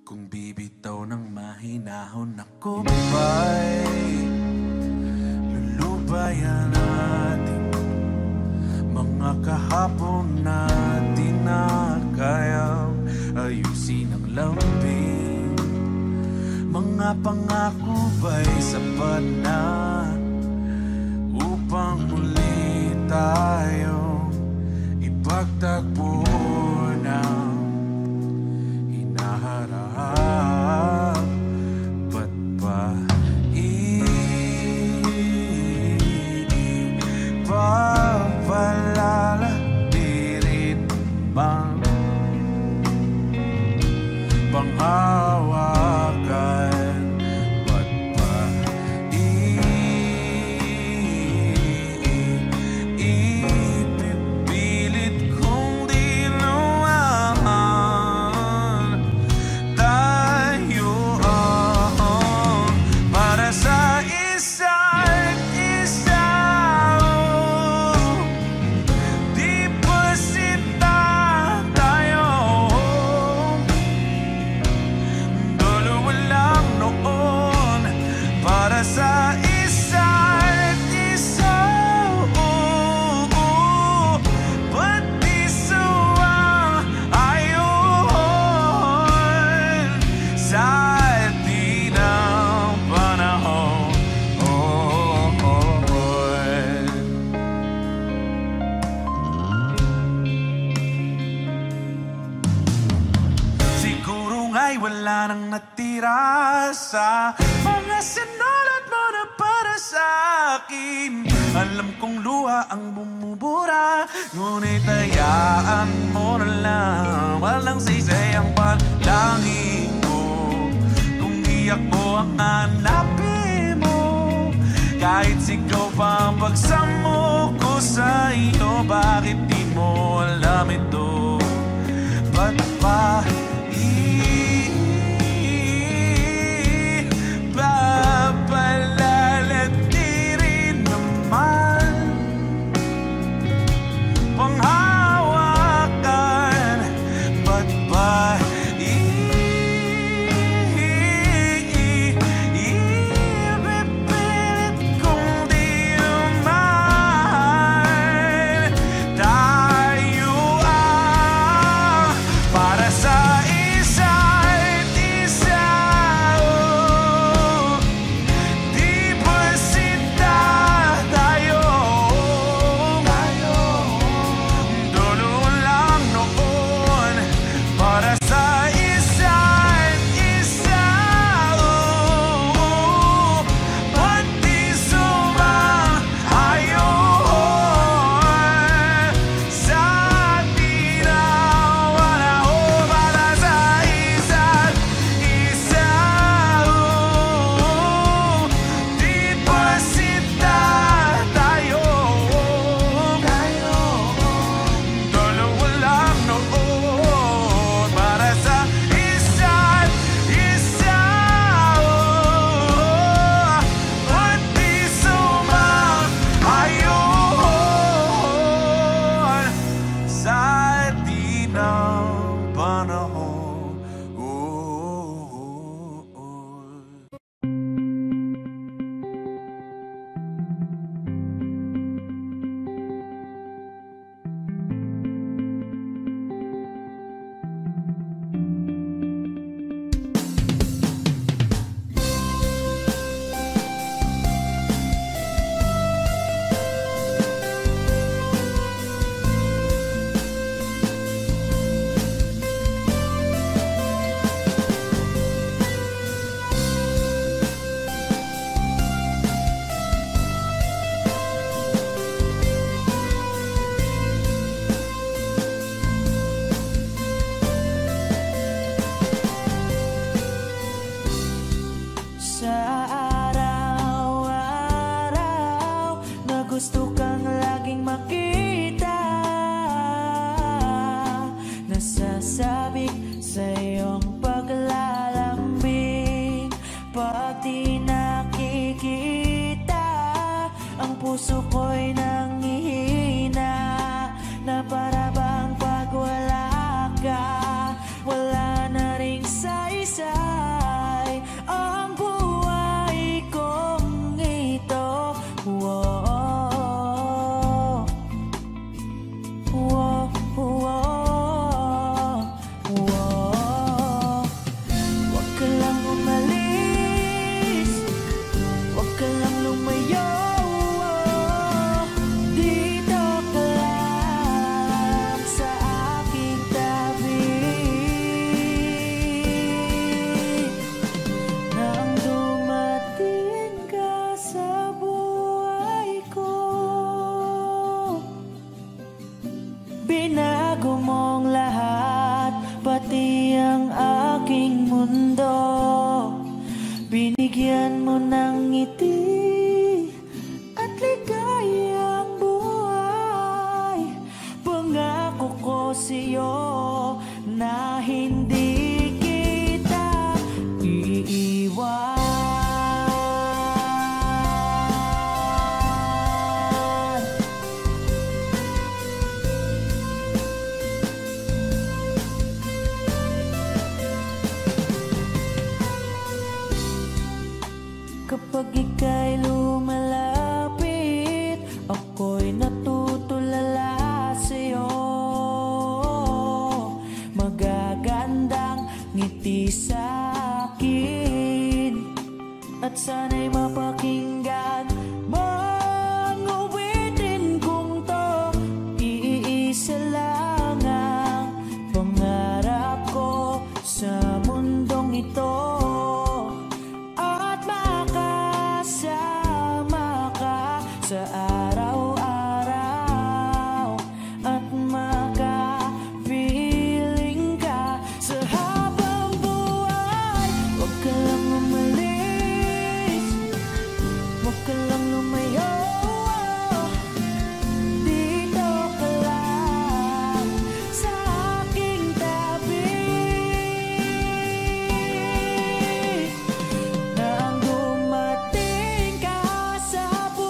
Kung bibitaw ng mahinahon ako ba'y lulubayan natin mga kahapon natin na kayang ayusin ang lambing. Mga pangako ba'y sapat na upang muli tayong ipagtagpo ng hinaharap? Ba't ba ipapalala? Di rin bang panghawakan? Ba't ba ipipilit kong di naman tayo para sa isa't isa? Di ba sinta tayo? Dalawa lang noon para sa isa't isa. Ba't di sumang-ayon sa atin ang panahon? Siguro nga'y wala nang natira sa mga sinulat mo na para sa akin. Alam kong luha ang bumubura, ngunit hayaan mo na lang. Walang saysay ang panalangin ko. Kung iyak ko ang hanapin mo, kahit sigaw pa ang pagsamo ko sa iyo, bakit di mo alam ito? Ba't ba ipapalala? Di rin naman panghawakan. Ba't ba ipipilit kung di naman tayo para sa isa't isa? Di ba sinta tayo? Dalawa lang noon para sa isa't isa. Ba't di sumang-ayon sa atin ang panahon para sa isa't isa? Di ba sinta tayo? Dalawa lang noon para sa isa't isa. Ba't di sumang-ayon sa atin ang panahon? Sa araw-araw na gusto kang laging makita, nasasabik sa iyong paglalambing. Pag di nakikita, ang puso ko'y nanghihina, na para bang pag wala ka, wala na ring saysay. mo ng ngiti at ligayang buhay. Pangako ko sa'yo na hindi kita iiwan. Kapag ika'y lumalapit, ako'y natutulala sa'yo. Magagandang ngiti sa'kin at sana'y mapakinggan mga awitin kong to. Iisa lang ang pangarap ko sa mundong ito, sa araw-araw at makapiling ka sa habang buhay. Huwag ka lang umalis, huwag ka lang lumayo. Dito ka lang sa aking tabi. Nang dumating ka sa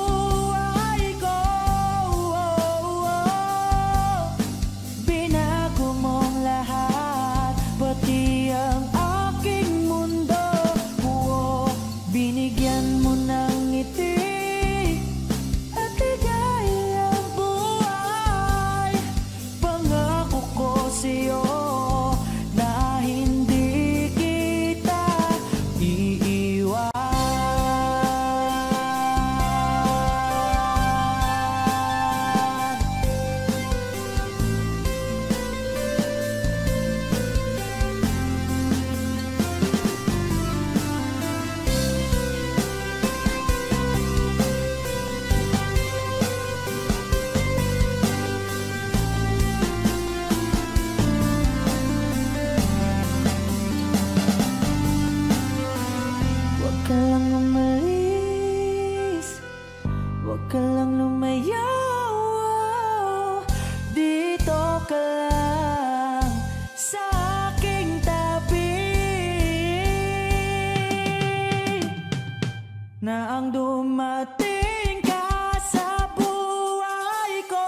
Nang dumating ka sa buhay ko,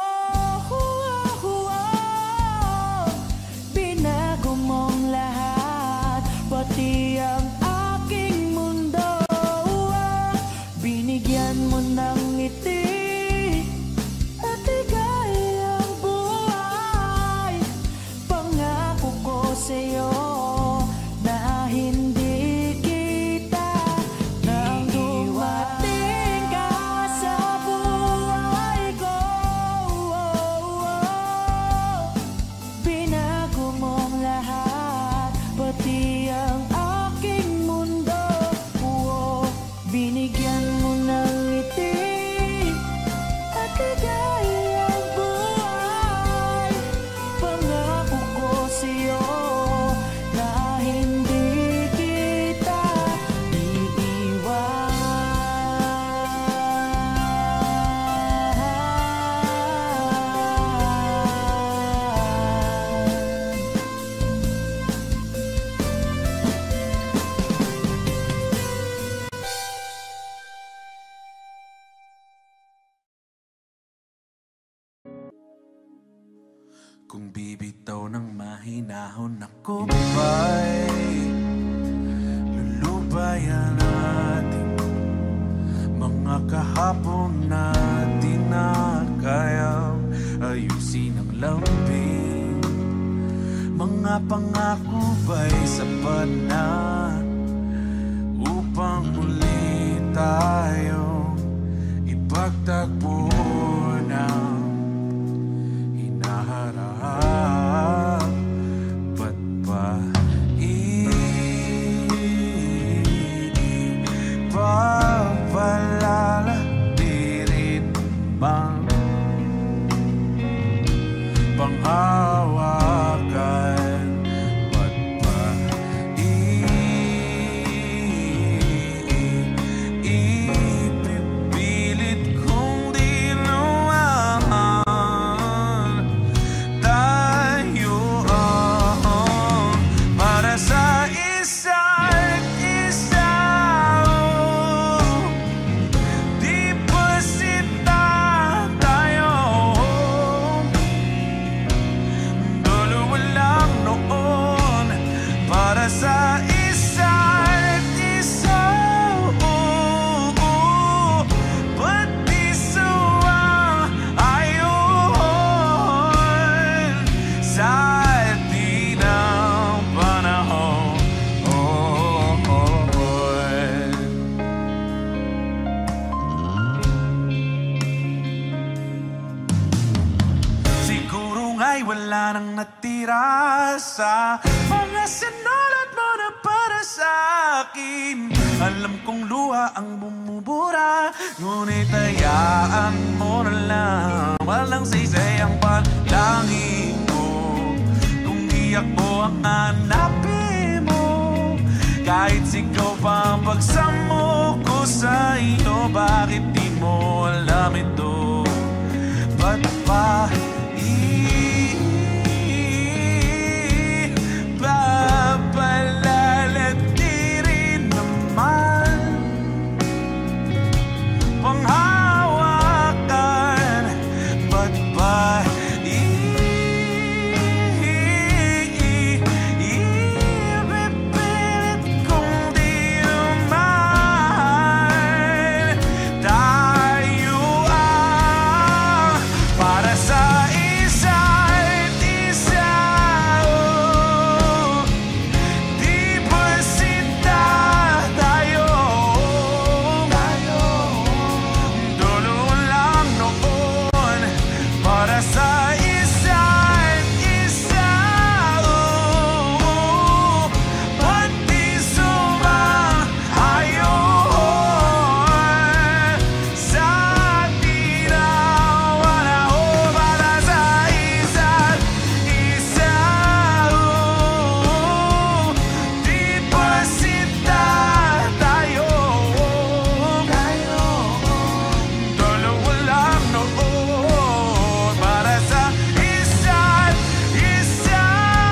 binago mong lahat, pati ang aking mundo. Binigyan mo ng ngiti at ligayang buhay. Pangako ko sa'yo na hindi kung bibitaw ng mahinahon ako ba'y lulubayan natin mga kahapon na di na kayang ayusin ang lambing. Mga pangako ba'y sapat na upang muli tayong ipagtagpo ng hinaharap? Ba't ba ipapalala? Di rin bang panghawakan? Ba't ba ipapalala? para sa isa't isa. Pati suwang ayon sa di ng panahon. Siguro nga'y wala nang natira sa mga sinulat mo na para sa akin. Alam kong luha ang bumubura, ngunit hayaan mo na lang. Walang saysay ang panalangin ko, kung di ako ang hanapin mo. Kahit sigaw pa ang pagsamo ko sa iyo, bakit di mo alam ito? Ba't pa papalalatirin naman, panghawakan? Ba't ba ipipilit kong di naman? Tayo ang para sa isa't isa. Di ba sinta tayo? Dulo lang noon para sa isa't isa. Pati sumang ayon sa tinawa na para sa isa't isa. Di ba sinta tayo? Dalawa lang noon para sa isa't isa.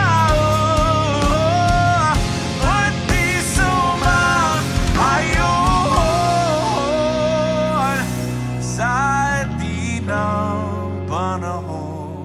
Pati sumang ayon sa di ng panahon.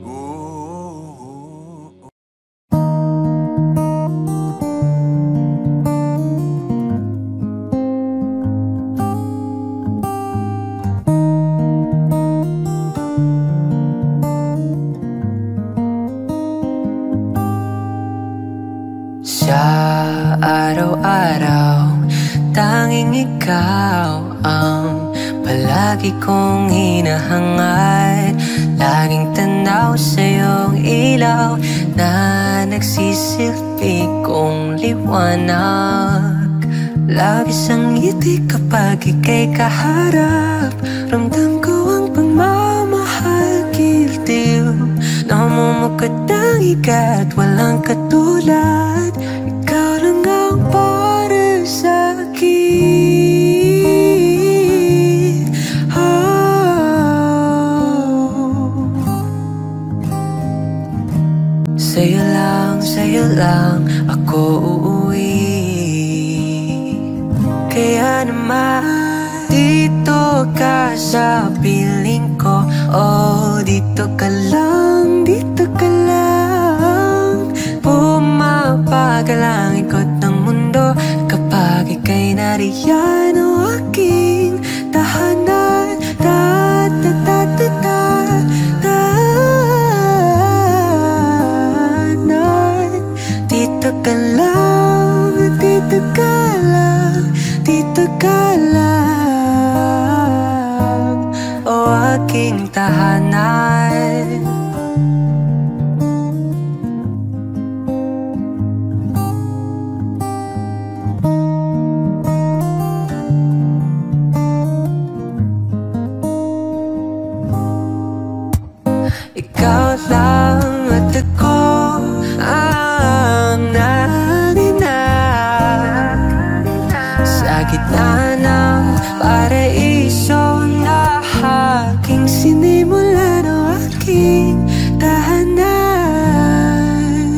Sa araw-araw, tanging ikaw ang palagi kong hinahangad. Laging tanaw sa iyong ilaw na nagsisilbi kong liwanag. Labis ang ngiti kapag ika'y kaharap. Ramdam ko ang pagmamahal, giliw. Namumukad ang ikat, walang katulad. Ikaw lang ang para sa akin. Sa'yo lang ako uuwi. Kaya naman dito ka sa piling ko. Oh, dito ka lang, dito ka lang. Pumapagal ang ikot ng mundo kapag ika'y nariyan. O aking tahanan, dito ka lang, dito ka lang, dito ka lang. O aking tahanan. Ikaw lang at ako ang naninag sa gitna ng paraiso na aking sinimulan. O aking tahanan.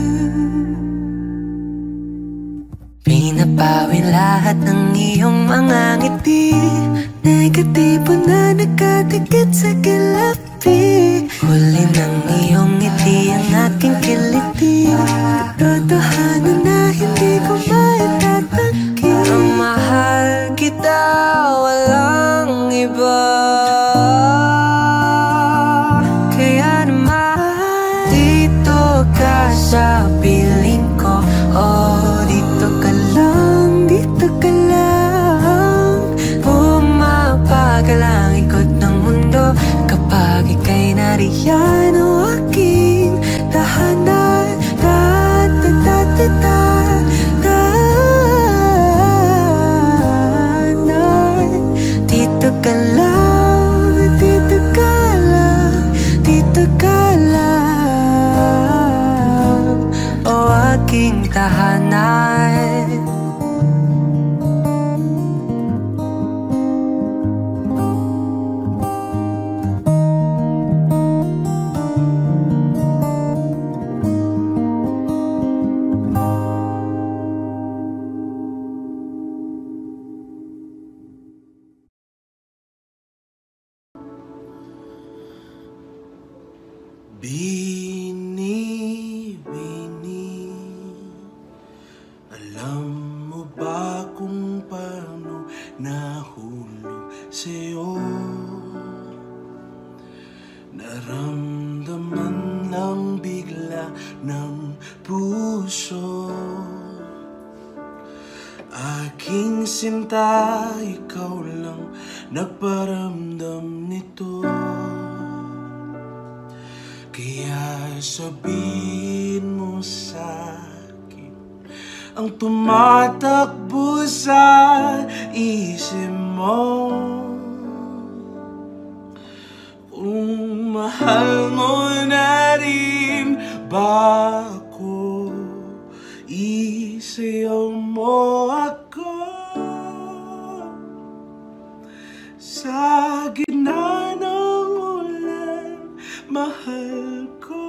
Pinapawin lahat ng iyong mga ngiti, negatibo na nakadikit sa kilapi. Huli ng iyong ngiti ang aking kiliti. Totohanan na hindi ka lang, dito ka lang, dito ka lang, o aking tahanan. Bini, Bini, alam mo ba kung paano nahulog sa'yo? Naramdaman lang bigla ng puso. Aking sinta, ikaw lang nagparamdam nito. Kaya sabihin mo sa'kin ang tumatakbo sa isip mo. Kung mahal mo na rin ba ako, isayaw mo ako sa gitna ng ulan, mahal ko.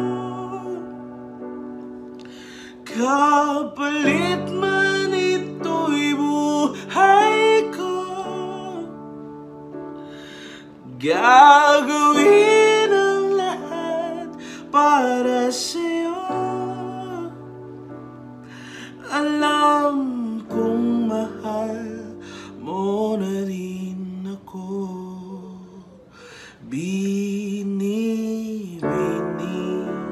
Kapalit man ito'y buhay ko, gagawin ang lahat para sa'yo. Alam kong mahal mo na rin ako. Bini, Bini,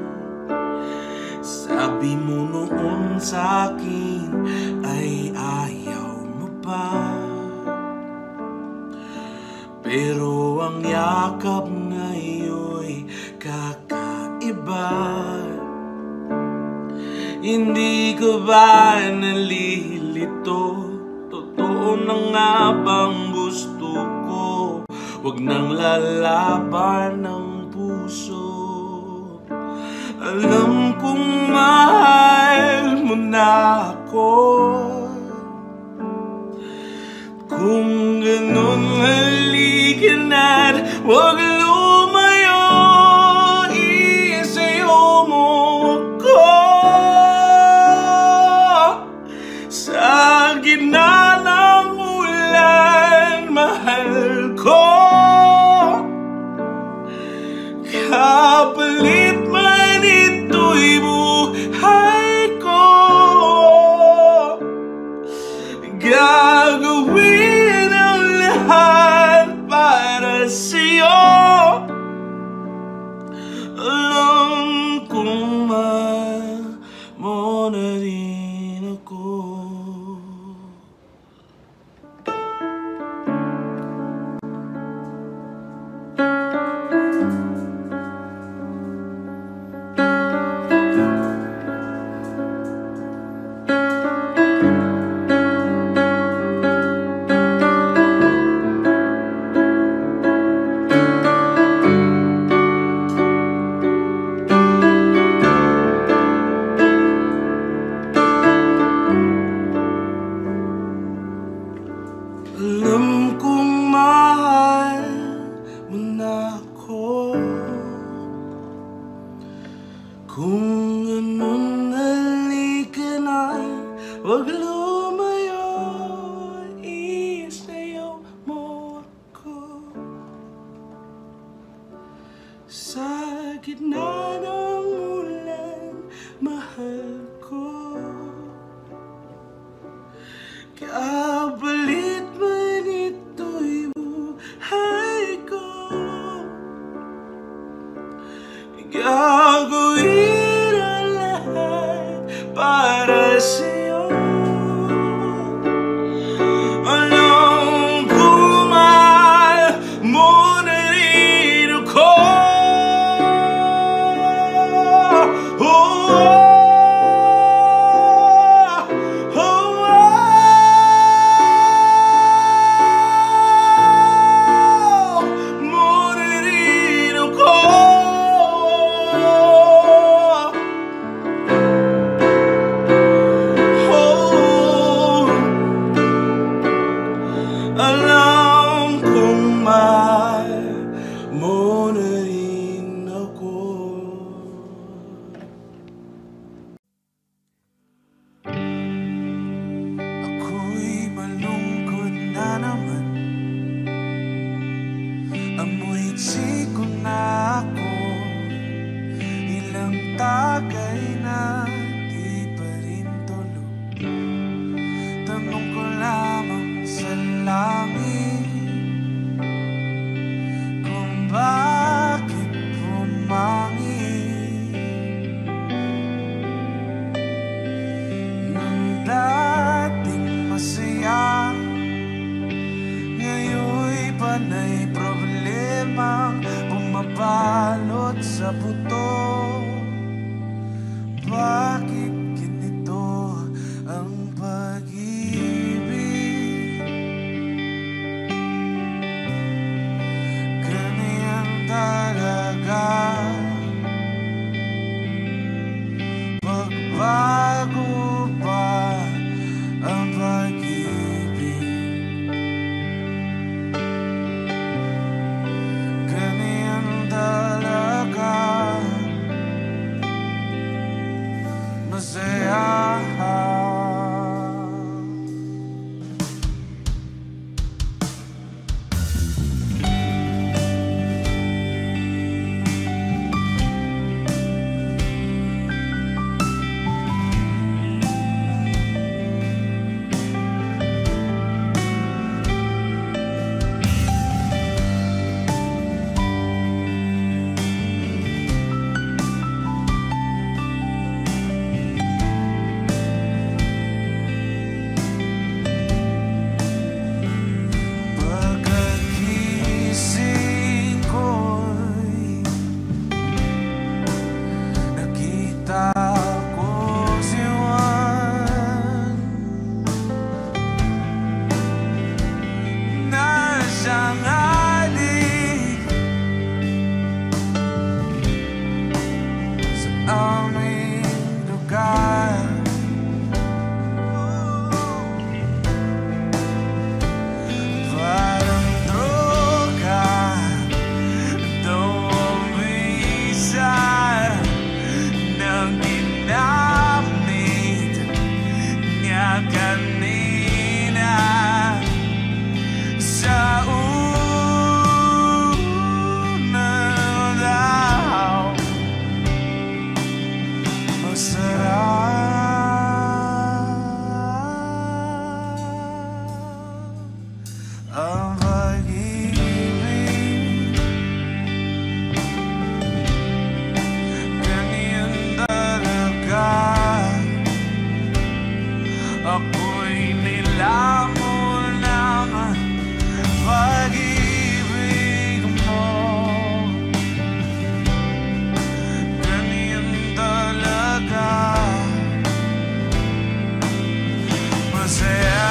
sabi mo noon sa'kin ay ayaw mo pa, pero ang yakap ngayon'y kakaiba. Hindi ka ba nalilito? Totoo na nga bang gusto ko? Huwag nang lalaban ng puso. Alam kong mahal mo na ako. Kung ganun, halika na't huwag lumayo. Isayaw mo ako sa gitna ng ulan, mahal ko. Kapalit man ito'y buhay ko, gagawin ang lahat para sa'yo. Alam kong mahal mo na rin ako. pag-ibig. Ganyan talaga. Pagbago pa ang pag-ibig. Ganyan talaga. Masaya. Pagkagising ko'y nakita ko si Juan na siyang halik sa aming lugar. Parang droga daw ang bisa ng ginamit niya kanina sa unang daw. Masarap ang pag-ibig. Ganyan talaga. Ako'y nilamon ng pag-ibig mo. Ganyan talaga. Masaya.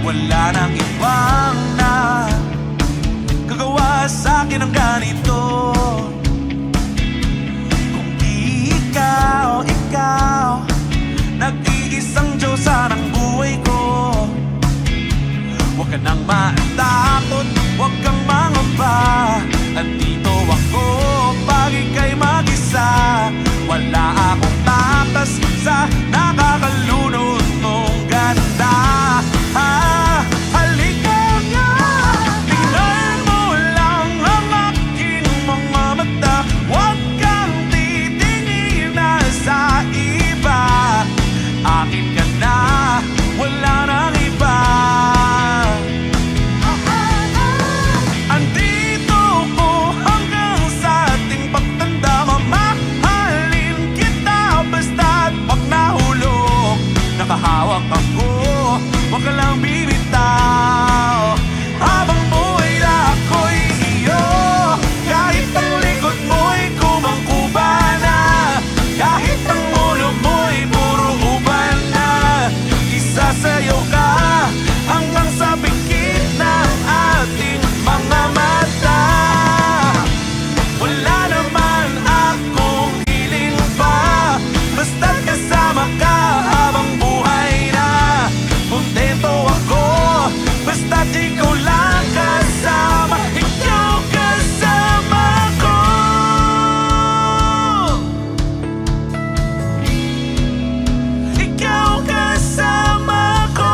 wala nang ibang na gagawa sa'kin ng ganito. Kung di ikaw, nag-iisang Diyosa ng buhay ko. Huwag ka nang matakot, huwag kang mangamba. Andito ako pag ika'y mag-isa. Wala akong takas sa nakakalunod mong ganda. Halika nga, tingnan mo lang ang aking mga mata. Huwag kang titingin na sa iba. Akin ka na, wala nang iba. Andito ko hanggang sa ating pagtanda. Mamahalin kita basta't pag nahulog. Nakahawak ako, huwag ka lang bibitaw. Habang buhay na ako'y iyo. Kahit ang likod mo'y kumangkubana, kahit ang ulo mo'y puro uban na. Isasayaw ka hanggang sa bigit ng ating mga mata. Wala naman akong hiling pa, basta't kasama ka habang buhay na. Kontento ako, basta't ikaw lang kasama. Ikaw kasama ko. Ikaw kasama ko.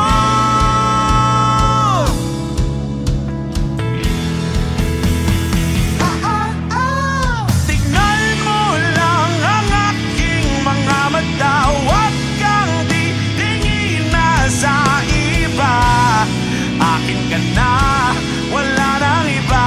Tignan mo lang ang aking mga mata. Huwag kang titingin na sa iba. Akin ka na, wala nang iba.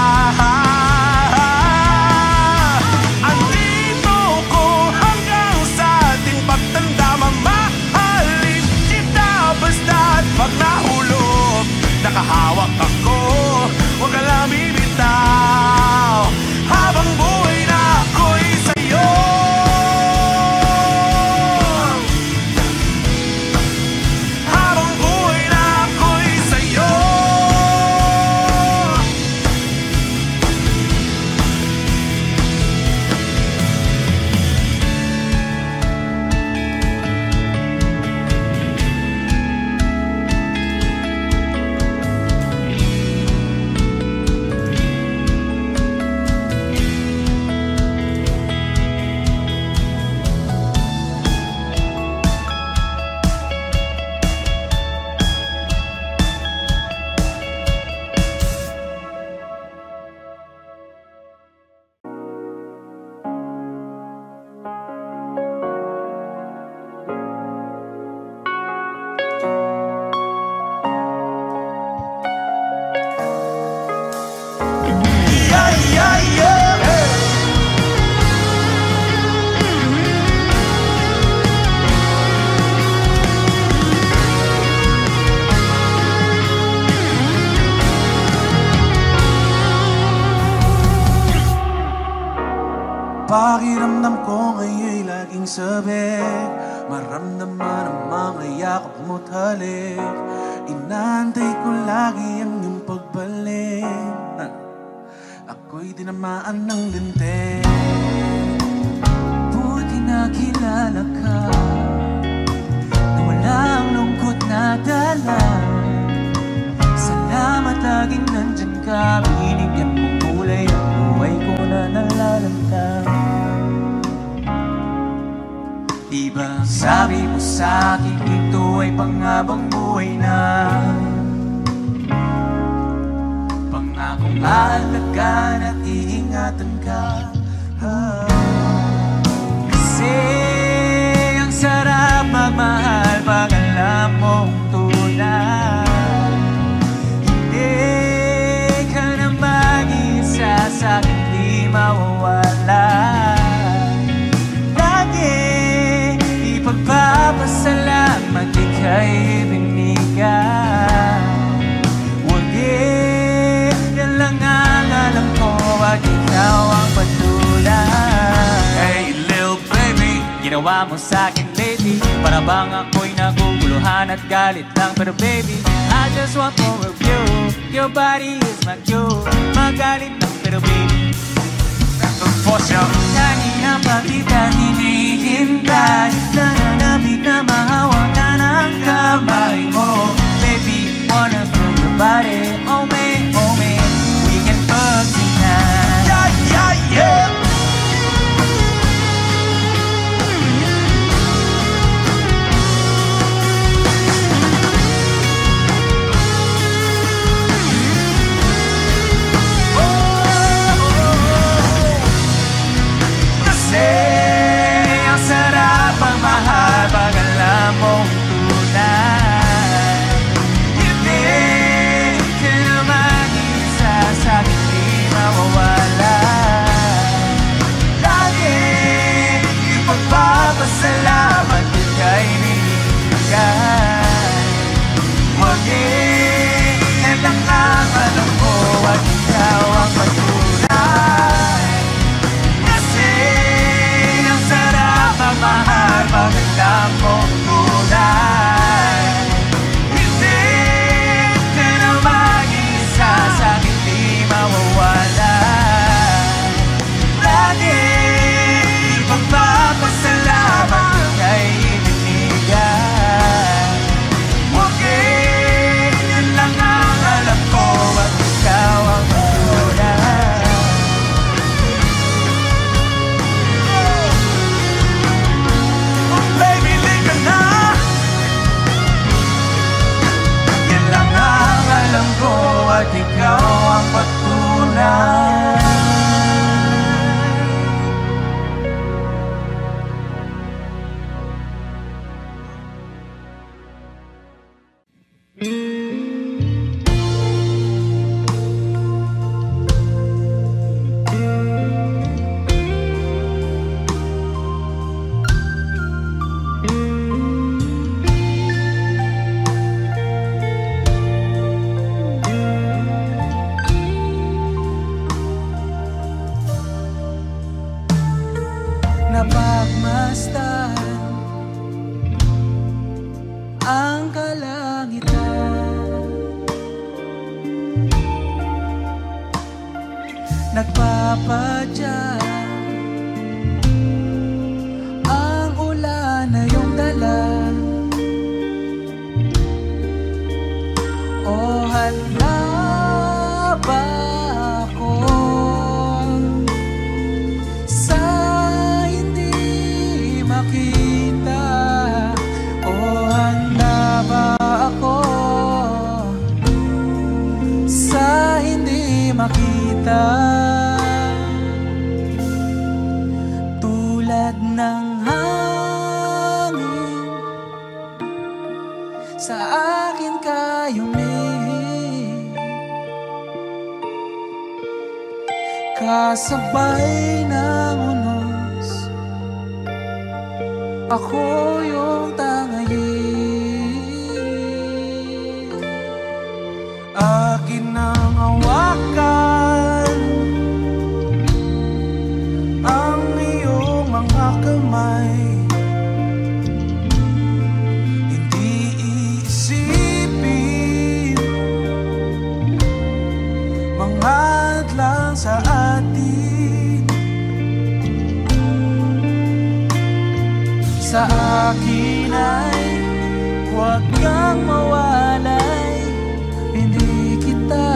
Andito ko hanggang sa ating pagtanda. Mamahalin kita basta't pag nahulog. Nakahawak ako, huwag ka lang bibitaw. Habang buhay na ako'y sa'yo. Habang buhay na ako'y sa'yo. Pakiramdam ko ngayon'y laging sabik. Maramdaman ang mga yakap mo't halik. Inaantay ko lagi ang iyong pagbalik. Ako'y tinamaan ng lintik. Buti nakilala ka, na walang lungkot na dala. Salamat laging nandyan ka. Binigyan mong kulay ang buhay ko na nalalamdam. Diba sabi mo sa'kin ito ay panghabang buhay na. Pangakong aalagaan at iingatan ka. Kasi ang sarap magmahal pag alam mong tunay. Hindi ka na mag-isa sa'kin, di mawawala. Lagi ipagpapasalamat ika'y binigay. Wagi, yan lang ang alam ko at ikaw ang patunay. Hey little baby, Ginawa mo sa'kin lately, para bang ako'y nagugulo. kaguluhan at galit lang. Pero baby, I just want more of you. Your body is my cue. Magalit lang pero baby, for sure. Kanina pa kita hinihintay, nananabig na mahawakan ang kamay mo. Baby, wanna feel your body. Oh me, we can fuck tonight. Yeah, yeah, yeah. Ang sarap ang mahal pag alam mong tunay. Hindi ka na mag-isa sa'kin, di mawawala. Lagi ipagpapasalamat kung ka'y binigay. Maging yan lang ang alam ko at ikaw ang patunay. Mahal pag alam mong tunay. Hindi ka na mag-isa sa'kin, di mawawala. Lagi ipagpapasalamat kung ka'y ibinigay. Okay, yan lang ang alam ko at ikaw ang tunay. Alam ko at ikaw ang patunay. Napagmasdan ang kalangitan, nagpapadya ang ulan na iyong dala. O handa ba ako makita? O handa ba ako sa hindi makita? Tulad ng hangin sa akin ka yumingin, kasabay ng unos, ako yung tangayin. Akin ang hawakan ang iyong mga kamay. Hindi iisipin mga hadlang sa atin. Sa akin ay huwag kang mawalay, hindi kita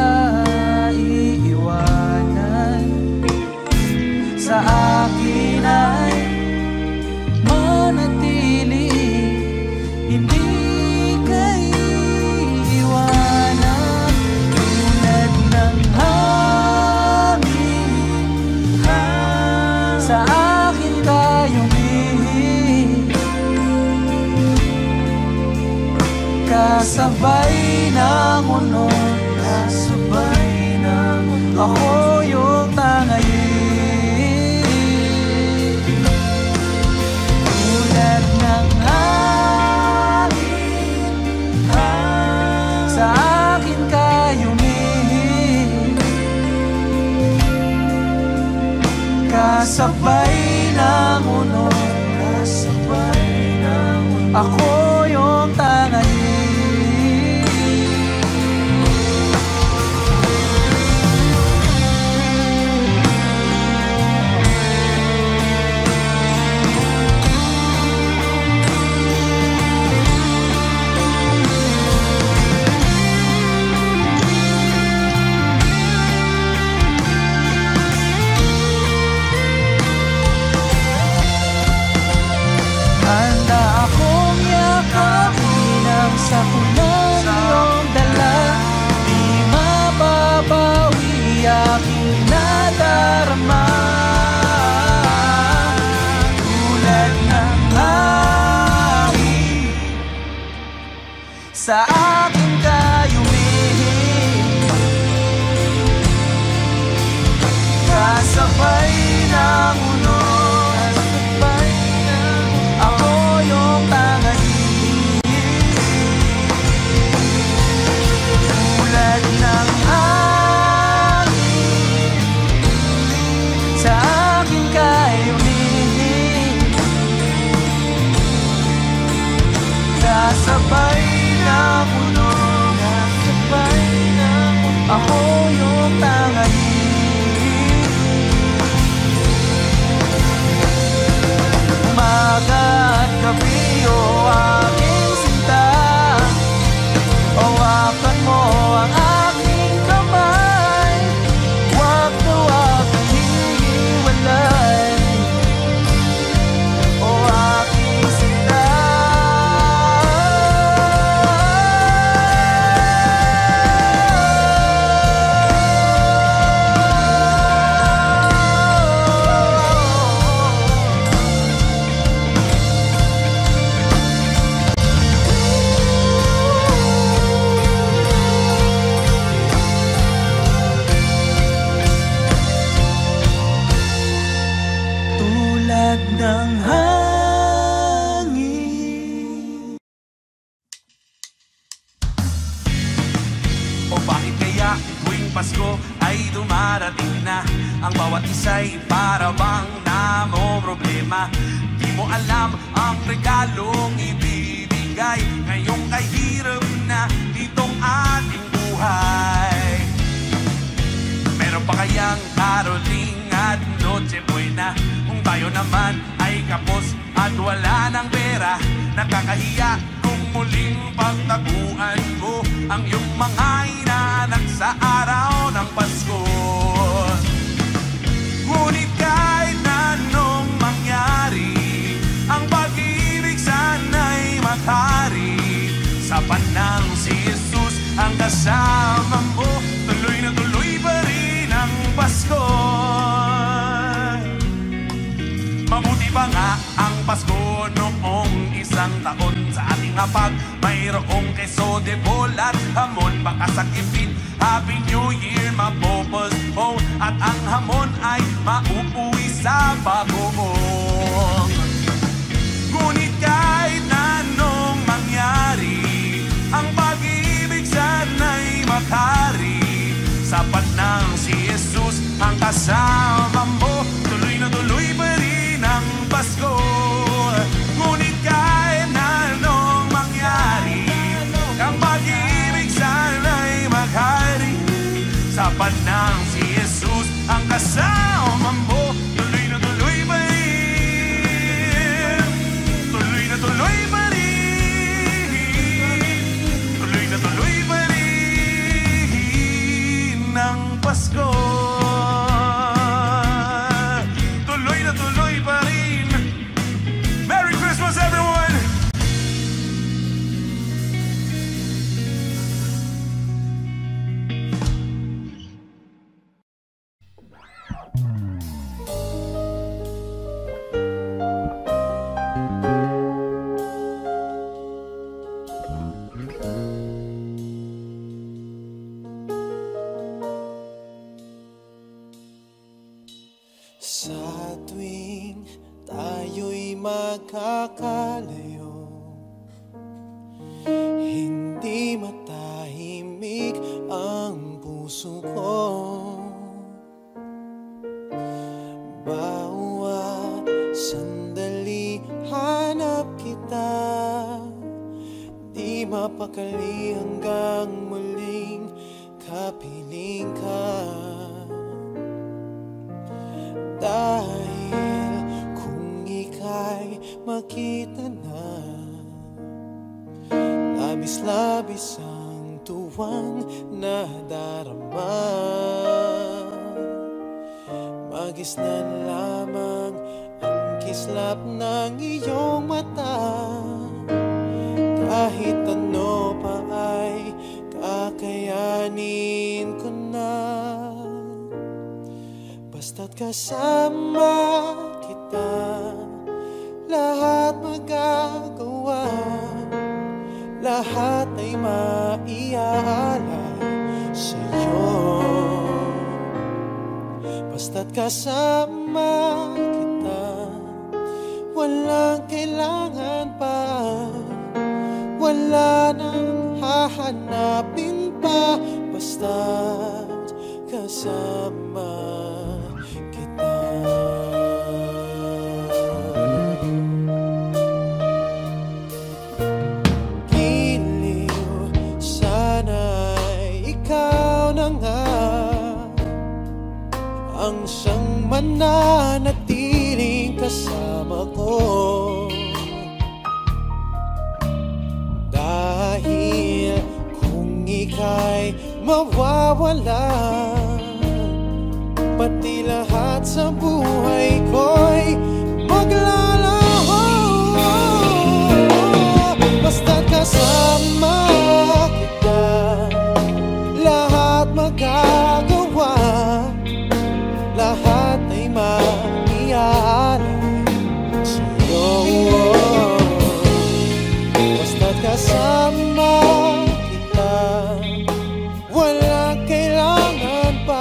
iiwanan. Sa akin ay manatili, hindi ka iiwanan. Tulad ng hangin, sa akin kayo kasabay ng unon, kasabay ng unon, ako yung tangayin. Tulad ng hangin, sa akin ka yumingin, kasabay ng unon, kasabay ng unon, ako yung tangayin. mahoyong tanghaliin. Umaga at gabi, o aking sinta, hawakan mo ang aking kamay, huwag na huwag kang hihiwalay, o aking sinta. Tulad ng hangin. O bakit kaya tuwing Pasko ay dumarating na, ang bawat isa'y para bang namomroblema? Di mo alam ang regalong ibibigay, ngayong kahirap na itong ating buhay. Meron pa kayang caroling at Noche Buena, kung tayo naman ay kapos at wala ng pera? Nakakahiya kung muling pagtaguan mo ang iyong mga inaanak sa araw ng Pasko. Ngunit kahit na anong mangyari, ang pag-ibig sana'y maghari. Sapat ng si Jesus ang kasama mo, tuloy na tuloy pa rin ang Pasko. Mabuti pa nga ang Pasko noong isang taon, sa ating hapag mayroong keso de bol at hamon. Baka sakipin, Happy New Year mapopostpone, at ang hamon ay mauuwi sa bagoong. Ngunit kahit na anong mangyari, ang pag-ibig sana'y maghari. Sapat ng si Jesus ang kasama mo, tuloy na tuloy pa rin ang Pasko. Ngunit kahit na anong mangyari, ang pag-ibig sana'y maghari. Sapat ng si Jesus ang kasama mo, tuloy na tuloy pa rin. Tuloy na tuloy pa rin. Tuloy na tuloy pa rin ang Pasko. Tuloy na tuloy pa rin. Merry Christmas, everyone! Sa tuwing tayo'y magkakalayo, hindi matahimik ang puso ko. Bawat sandali hanap kita, di mapakali hanggang muling kapiling ka. Dahil kung ika'y makita na, labis-labis ang tuwang nadarama. Magisnan lamang ang kislap ng iyong mata, kahit ano pa ay kakayanin ko na. Basta't kasama kita, lahat magagawa, lahat ay maiaalay sa'yo. Basta't kasama kita, walang kailangan pa, wala nang hahanapin pa. Basta't kasama kita. Giliw, sana'y ikaw na kailangan ang siyang mananatiling kasama ko. Dahil kung ika'y mawawala, pati lahat sa buhay ko'y maglalaho. Basta't kasama kita, lahat magagawa, lahat ay maiaalay sa'yo. Basta't kasama kita, walang kailangan pa,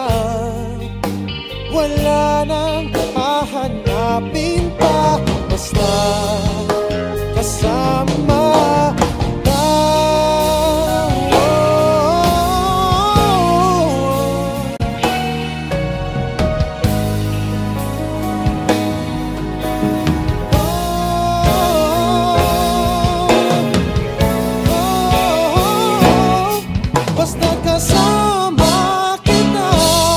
wala nang hahanapin pa. Basta kasama kita. Basta kasama kita,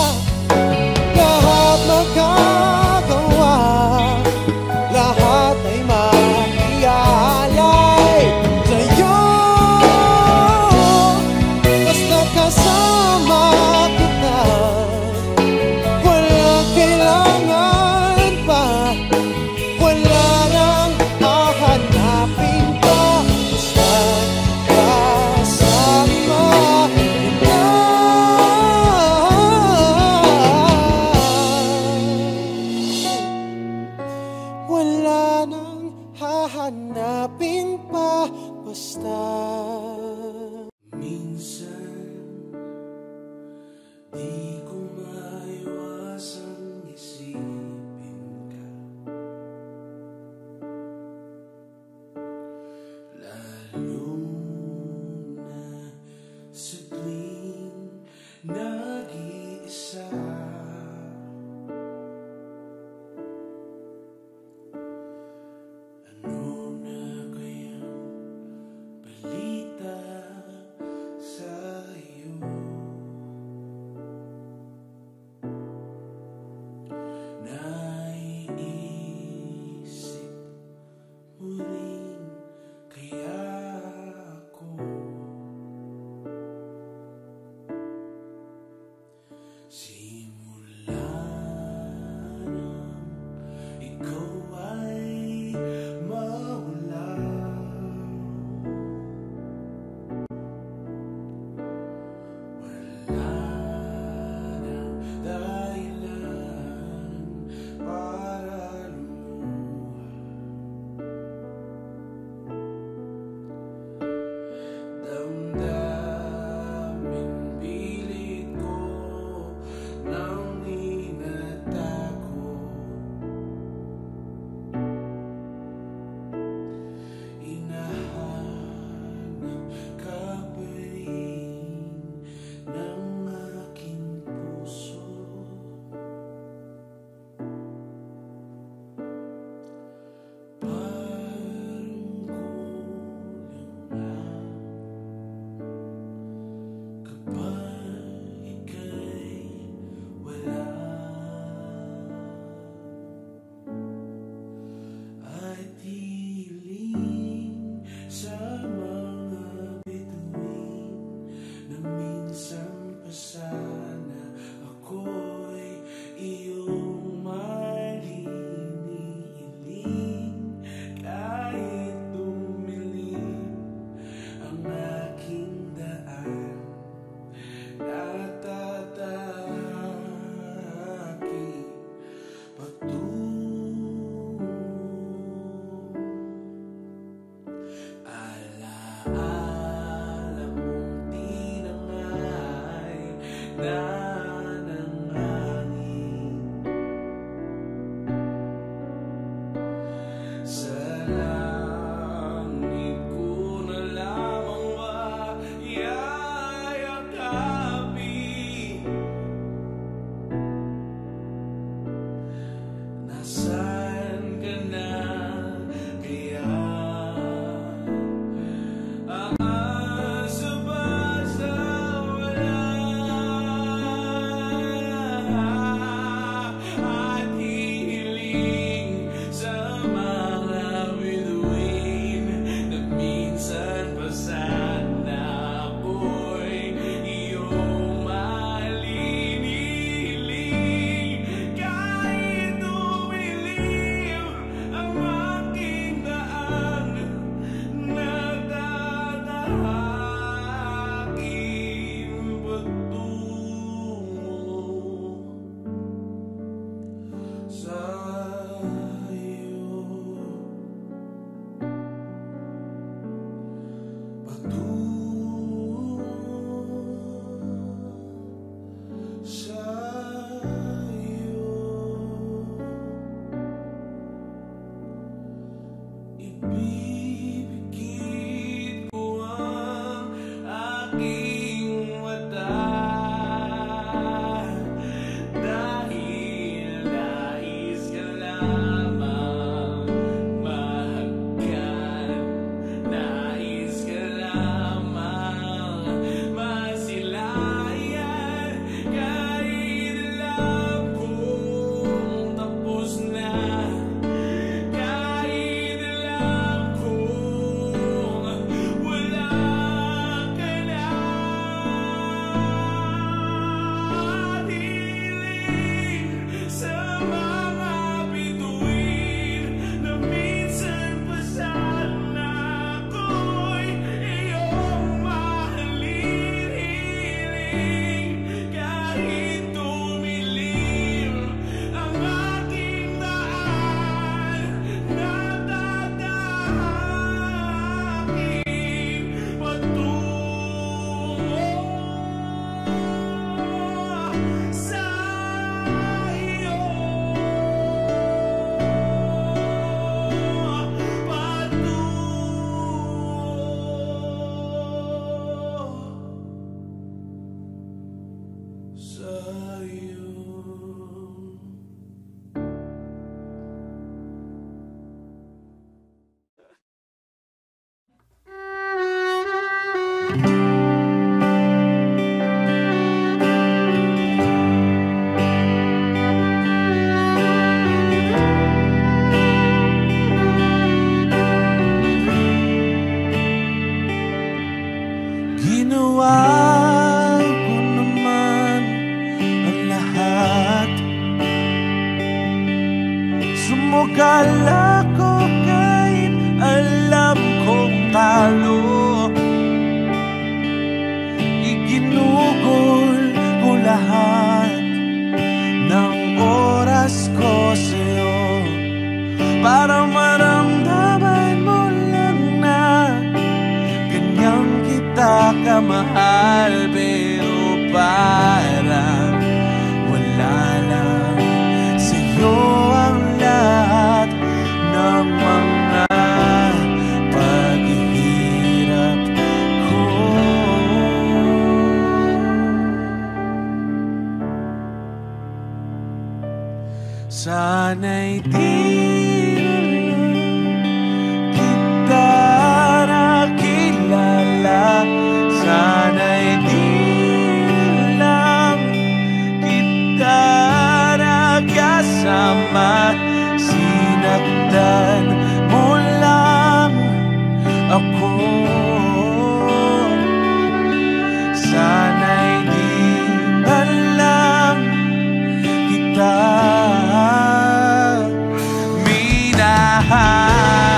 lahat magagawa, lahat ay maiaalay sa'yo. Basta kasama kita, walang kailangan pa, wala nang hahanapin pa. Basta kasama kita. Wala nang hahanapin pa. Basta Minsan, di ko maiwasang isipin ka, lalo na sa tuwing nag-iisa. Ano na kayang balita sa'yo? Naiisip mo rin kaya ako? Simula nang ikaw ay mawala, wala nang dahilan para lumuha. Damdamin pilit ko nang inatago, hinahanap ka pa rin ng aking puso. Parang kulang na kapag ika'y wala, at hiling sa mga bituin na minsan pa sana ako'y iyong maliniiling. Kahit dumilim ang aking daan, natatahaki patungo. Alaala mong tinangay na ng hangin, sa langit ko na lamang mayayakapin. Nasaan ka na kaya? Aasa ba sa wala? kahit tumilim ang aking daan, natatahaking patungo sa iyo, patungo sa iyo. Ginawa ko naman ang lahat, sumugal ako kahit alam kong talo, iginugol ko lahat ng oras ko sa'yo para maramdaman mo lang na ganyan kita kamahal, pero parang wala lang sa'yo ang lahat ng mga paghihirap ko. Sana'y di kita nakilala, sana'y di lang kita nakasama, sinaktan mo lang ako. Sana'y di man lang kita minahal.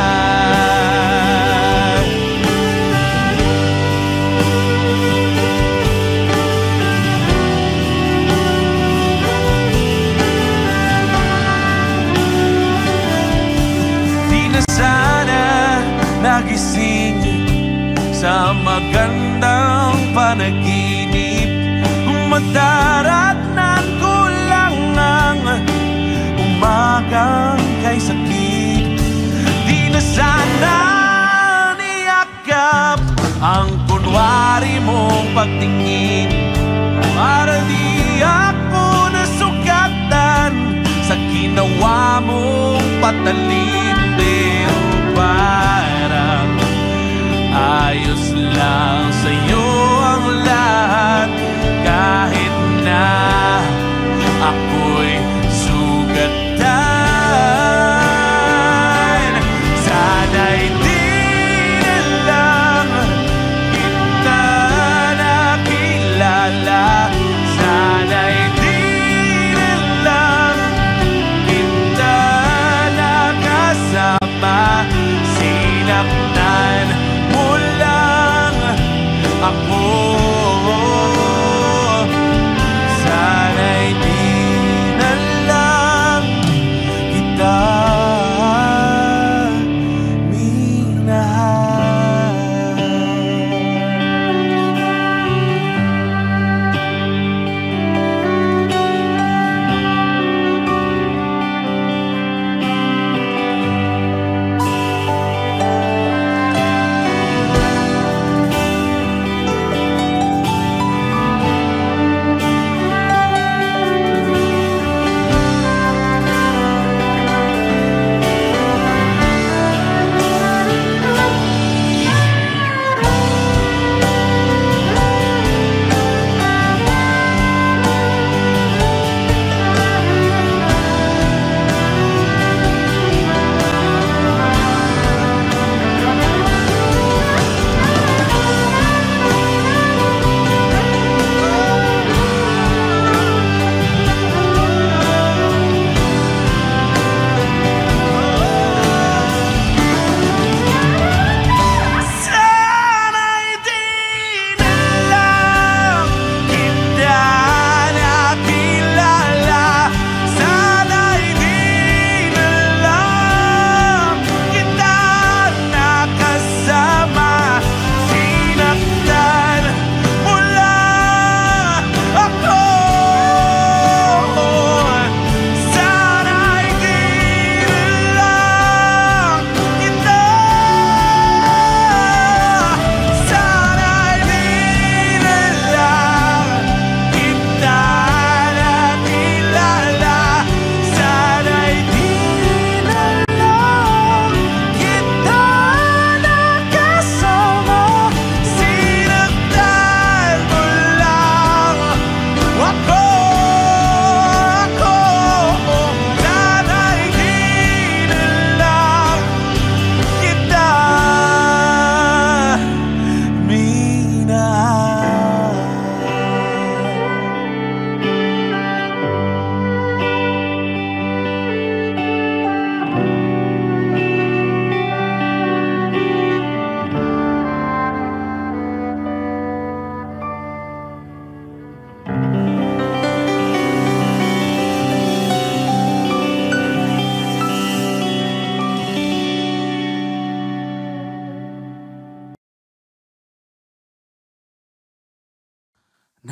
Di na sana nagising sa magandang panaginip, kung madaratnan ko lang ang umagang kay sakit. Di na sana niyakap ang kunwari mong pagtingin, para di ako nasugatan sa ginawa mong patalim. Pero parang ayos lang sa'yo ang lahat, kahit na ako'y sugatan. Sana'y di na lang kita nakilala, sana'y di na lang kita nakasama, sinaktan mo lang ako.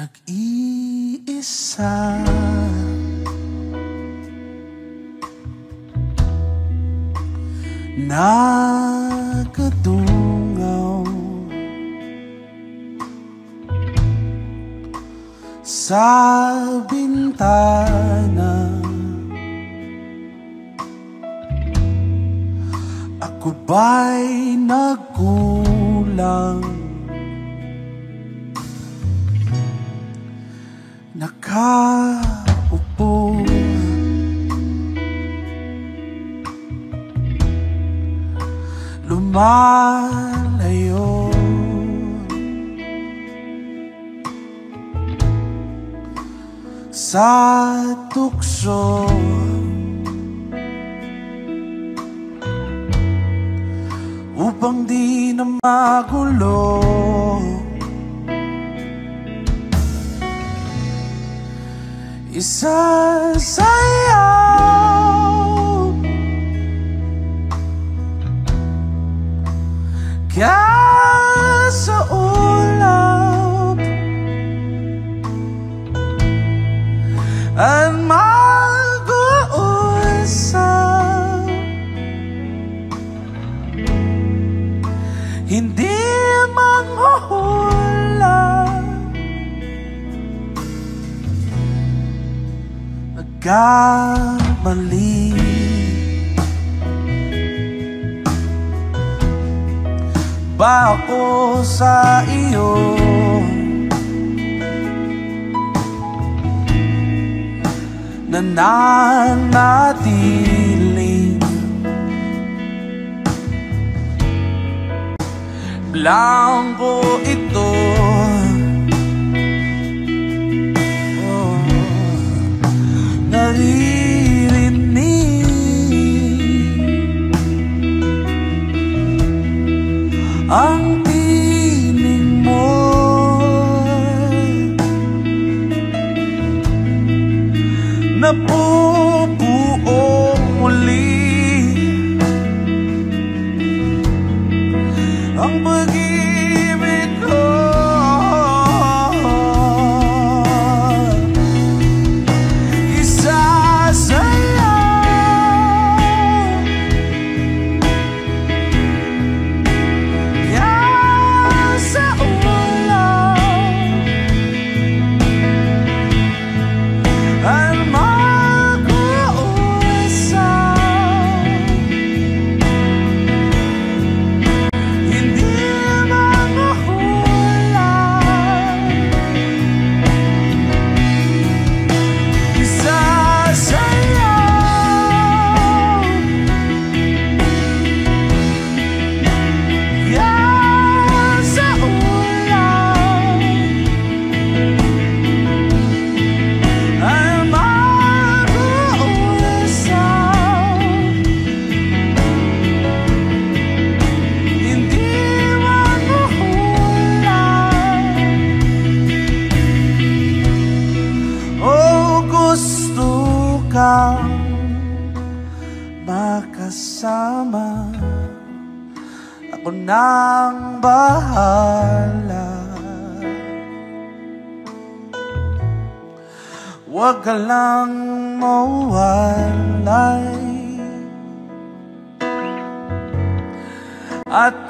nag-iisa. Nakadungaw sa bintana, ako ba'y nagkulang? Nakaupo lumalayo sa tukso, upang di na magulo. Isasayaw ka sa ulap at mag-uusap, hindi manghuhula, nagkamali. Ba ako sa iyo nananatiling blanco ito? Naririnig ang tinig mo, nabubuo muli ang pag-ibig ko. Makasama, ako nang bahala. Huwag ka lang mawalay at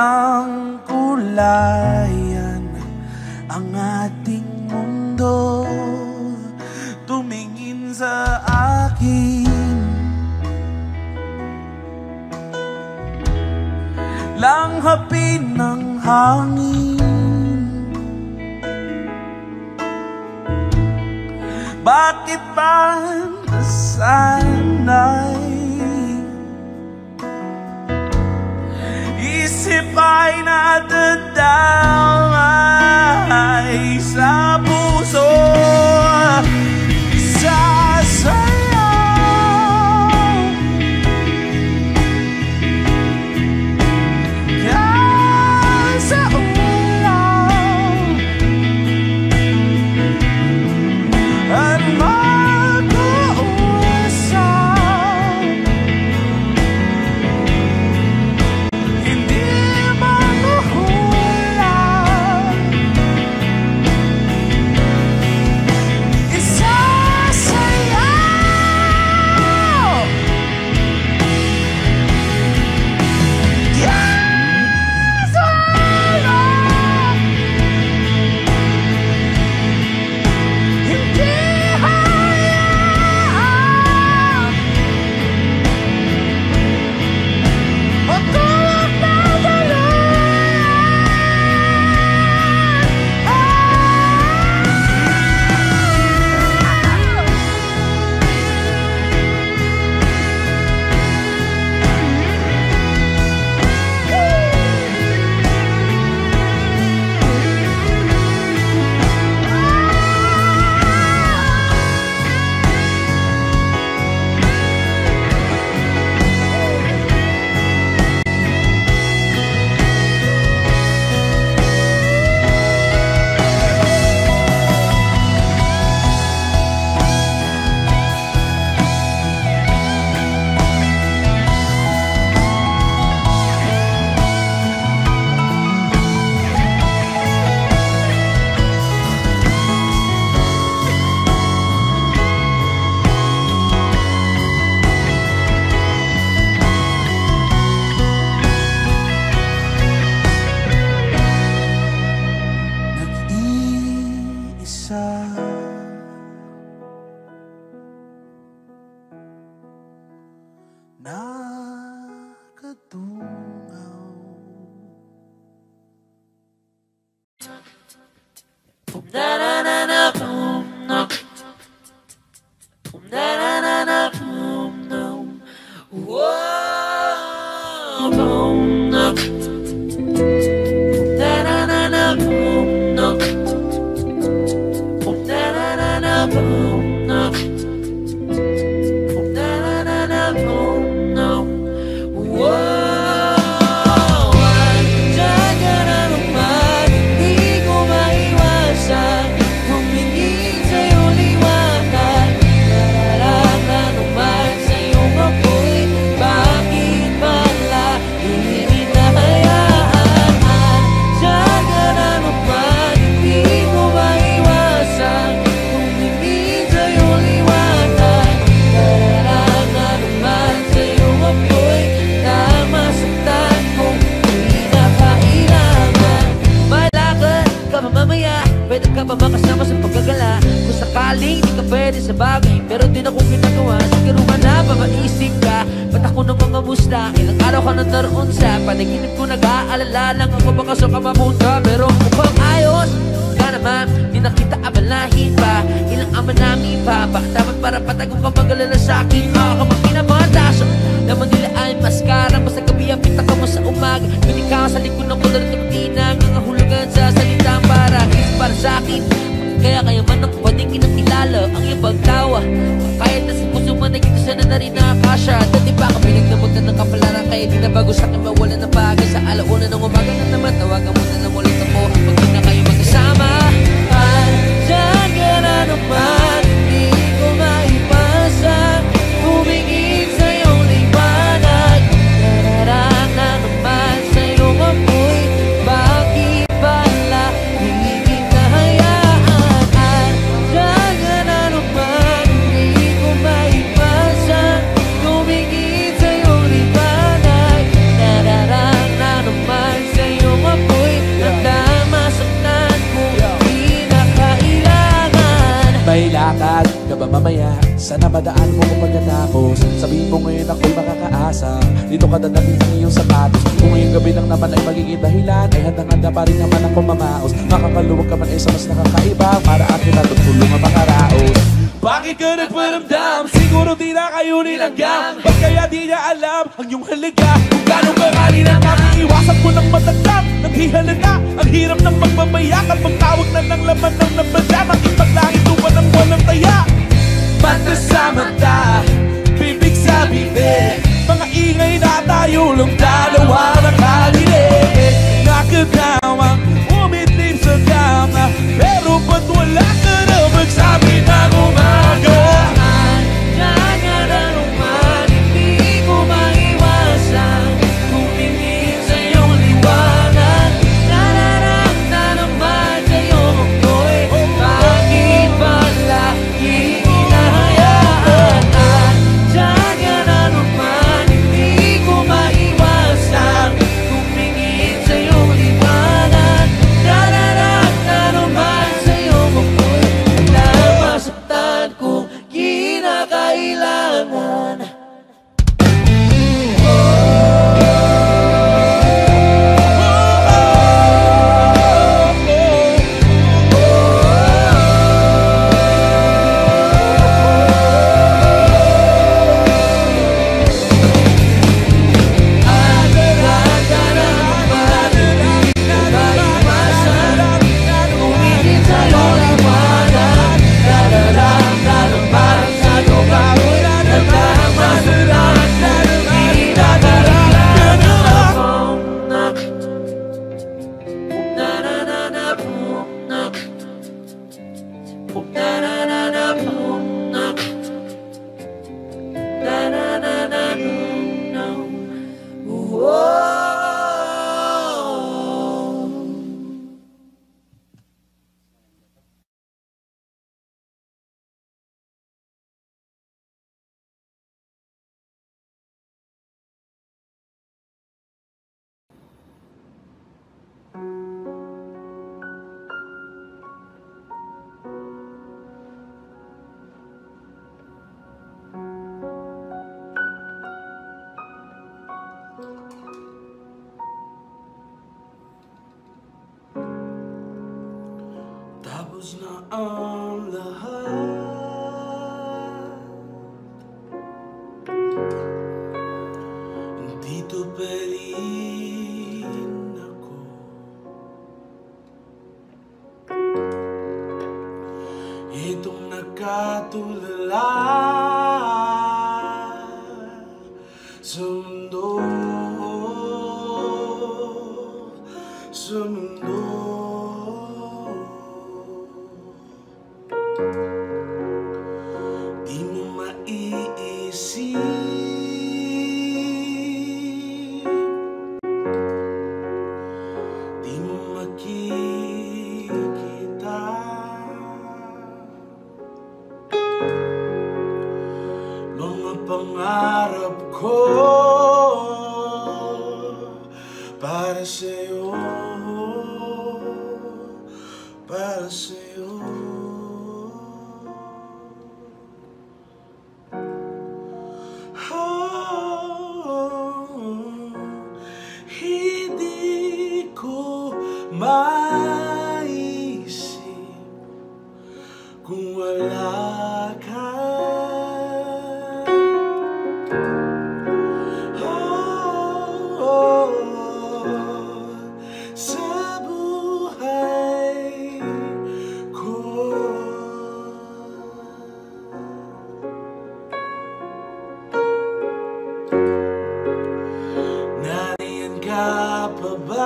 tinangkulayan ang ating mundo. Tumingin sa akin, langhapin ng hangin. Bakit ba nasanay isip ay nadadamay sa puso? isa. Nakadungaw. Sa bagay, pero di na kong ginagawa. Siguro ka na ba maisip ka? Ba't ako ng mga musta? Ilang araw ka na naroon sa panaginip ko, nag-aalala lang ako baka sa kamapunta. Pero mukhang ayos ka naman, di na kita abalahin pa. Ilang ama namin pa, baka dapat para patago ka mag-alala sa'kin. Kapag kinamataso, naman nila ay maskara. Basta gabi ang pita ka mo sa umaga. Pinig ka sa likod ng kulor at tinang ang hulugan sa salitang para sa'kin. Kaya man ang pwedeng kinakilala ang iyong pagtawa. Kahit na sa puso man naging sana na rin nakakasya. Dati pa ka pinagdamutan ng kapalaran, kaya di na bago sa'kin mawala ng bagay. Sa alauna ng umaga na naman, tawagan mo na lang ulit ako. Pag di na kayo magkasama, andyan ka na naman. Hindi ko maipasa, humingin sa iyong liwanag. Nararang na naman sa iyong apoy. Bakit pala di kita hayaan? May lakad ka ba mamaya? Sana madaan mo kung pagkatapos. Sabihin mo ngayon ako'y makakaasa. Dito ka dadating ng iyong sapatos. Kung ngayong gabi lang naman ay magiging dahilan, ay handang-handa pa rin naman ako mamaos. Makakaluwag ka man ay sa mas nakakaiba. Para akin na tutulong ang makaraos. Bakit ka nagparamdam? Siguro di na kayo nilanggam. Ba't kaya di niya alam ang iyong halaga? Kung gano'ng karali na nakiiwasan ko ng matagdam. Naghihalata, ang hirap ng magmamayak. At magtawag na ng laman ng nabada. Makipaglangit tuwan ng walang taya. Mata sa mata, bibig sa bibig. Mga ingay na tayo lang dalawa nakalilig. Nakagawang umitlip sa kama, pero ba't wala ka na magsabi ng umaga? Diyan nga na naman, hindi ko maiwasan. Tumingin sa iyong liwanag. Nararang na naman sa iyong apoy. Bakit pala di hinahayaan? Diyan nga na naman, hindi ko maiwasan. Tumingin sa iyong liwanag. Nararang na naman sa iyong apoy. Namasaktan kung kinakailangan. Tapos na ang lahat. Dito pa rin ako. Itong nakatulala sa mundo, sa mundo. Di mo maiisip, di mo makikita mga pangarap ko para sa'yo, para sa'yo. Hindi ko maisip kung wala ka. Sa buhay ko. Nariyan ka pa ba?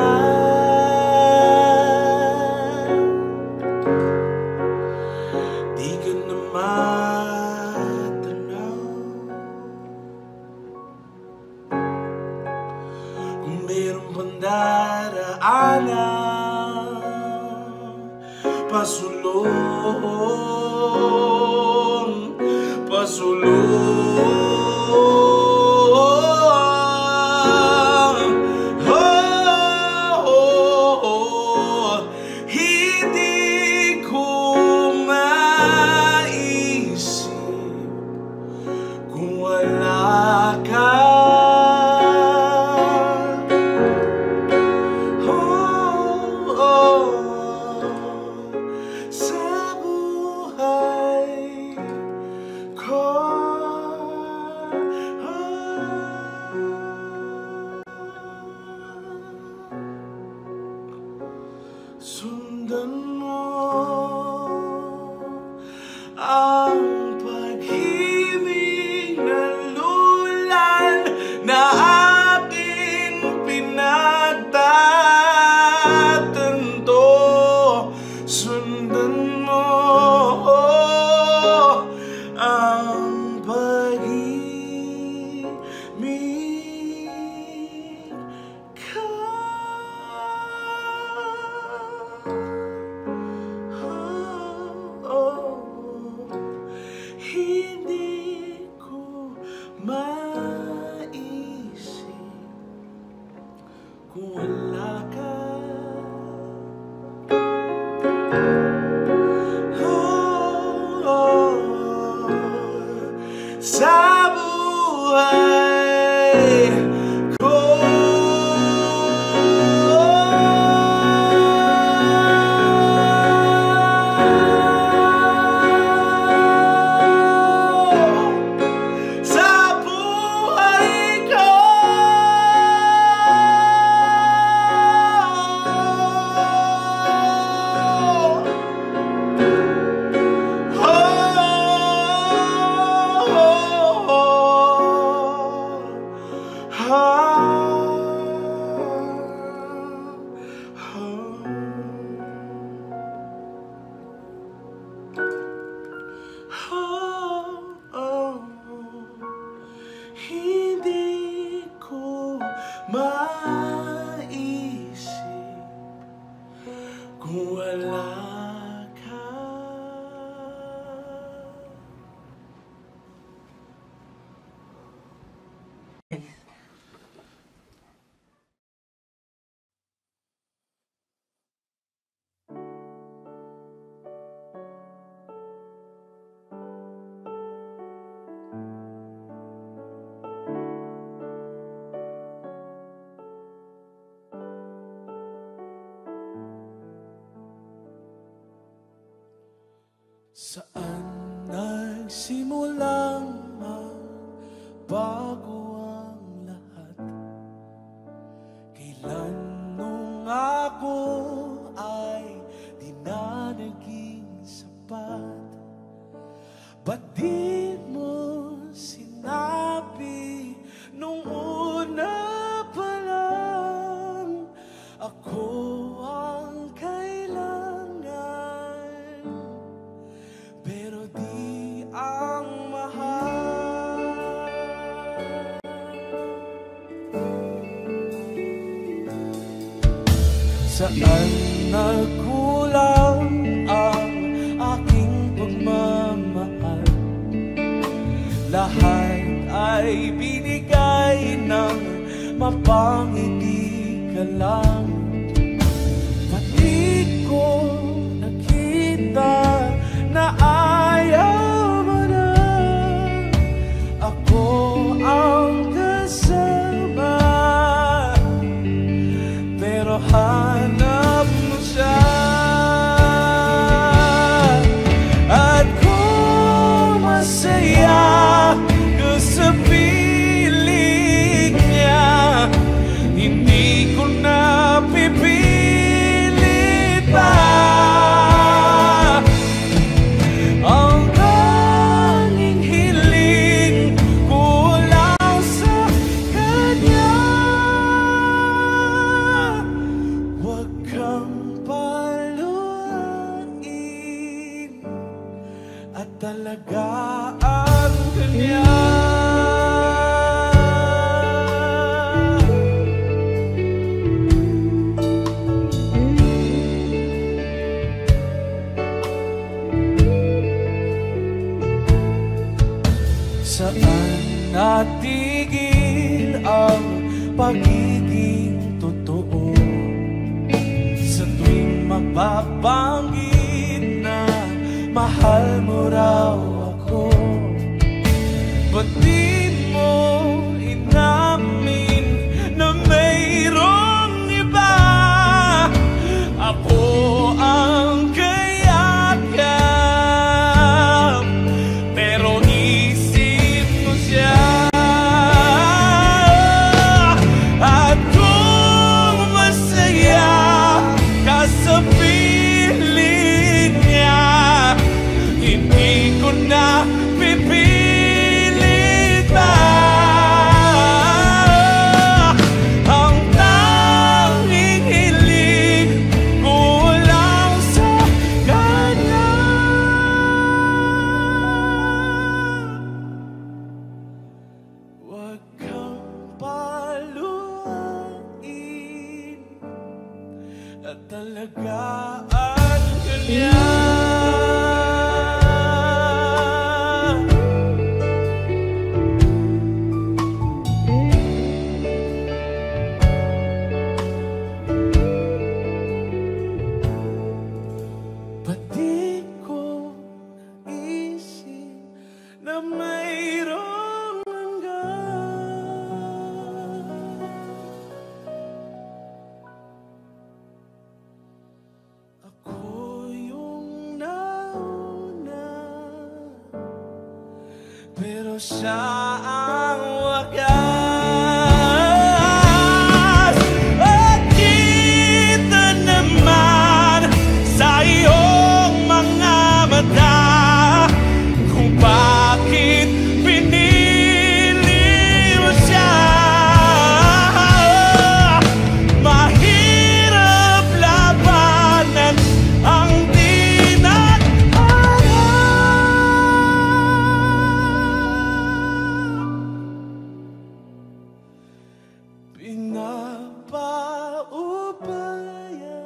Di ka na matanaw. Kung meron pang daraanan, pasulong, pasulong. Hindi ko maisip kung wala ka. Sa buhay ko. Sundan mo ang pag-ibig na lulan na aking pinagtatanto. Sundan mo ang pag-ibig ko. Hindi ko maisip kung wala ka. Sa buhay ko. Sa buhay ko. Saan nagsimulang magbago ang lahat? Kailan nung ako ay di na naging sapat? Ba't di mo sinabi nung una pa lang ako ang kailangan, pero di ang mahal? Saan nagkulang ang aking pagmamahal? Lahat ay binigay ng mapangiti ka lang. Pati ko nakita na ayaw mo na ako ang kasama, pero hanap mo siya. At kung masaya ka sa piling niya, hindi ko na pipilit pa. Ang tanging hiling ko lang sa kanya, huwag kang paluin at talagaan kanya. Saan natigil ang pagiging totoo? Sa tuwing mapapanggit na mahal mo raw ako, ba't di mo inamin na mayroong iba? Ako ang kayakap, pero isip mo siya. At kung masaya ka sa piling niya, hindi ko na pipilit pa. Ang tanging hiling ko lang sa kanya, huwag kang paluin at talagaan kanya. Ba't di ko naisip na mayroong hanggan? Ako yung nauna, pero siya ang wakas. At kita naman sa iyong mga mata kung bakit pinili mo siya. Mahirap labanan ang dinadaanan. Pinapaubaya,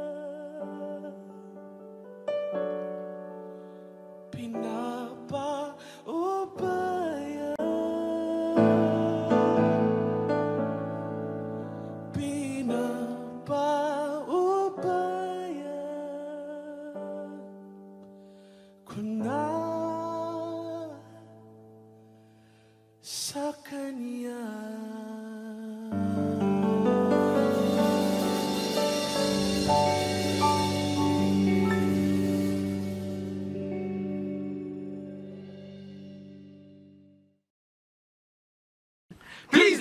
pinapaubaya, pinapaubaya ko na sa kanya.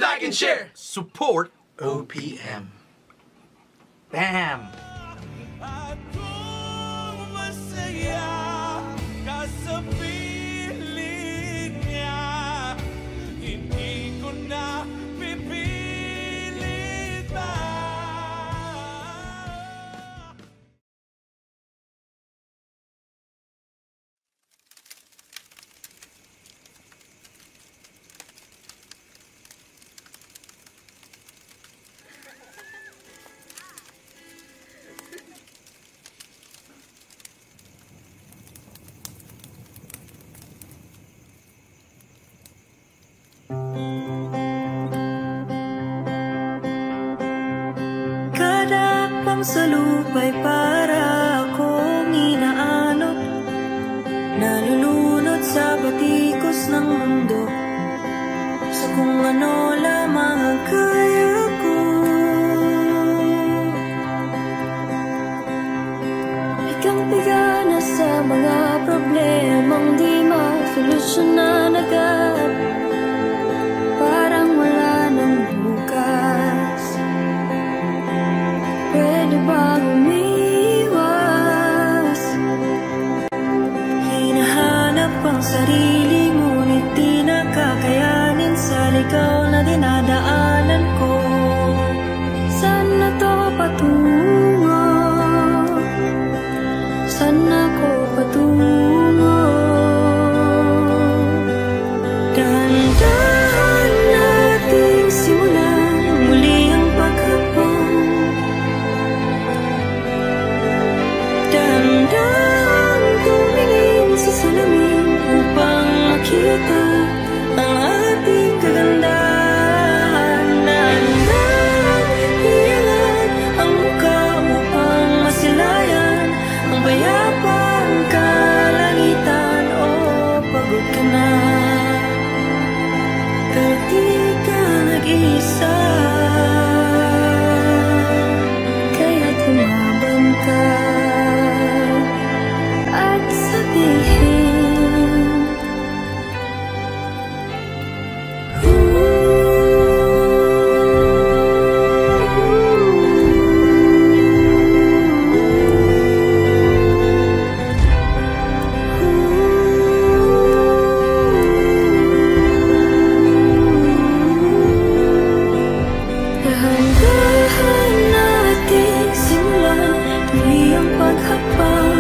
like and share. Support OPM. Bam! At kung masaya ka sa piling niya, hindi ko na pipilit pa. Kada akbang sa lupa'y para akong inaanot, nalulunod sa batikos ng mundo, sa kung ano lamang ang kaya ko. Pigang-piga na sa mga problemang di masolusyonan agad, parang wala nang bukas. Pwede bang umiwas? Hinahanap ang sarili, ngunit di nakakayanin sa ligaw na dinadaanan ko. Saan na to patungo? Saan ako patungo? Dahan-dahan nating simulan muli ang paghapon. Dahan-dahan tumingin sa salamin upang makita ang ating kagandahan. Dahan-dahan iangat ang mukha upang masilayan ang bayapang kalangitan. O pagod ka na, pero di ka nag-isa, kaya tumaban ka at sabihin, dahan-dahan nating simulan muli ang paghapang.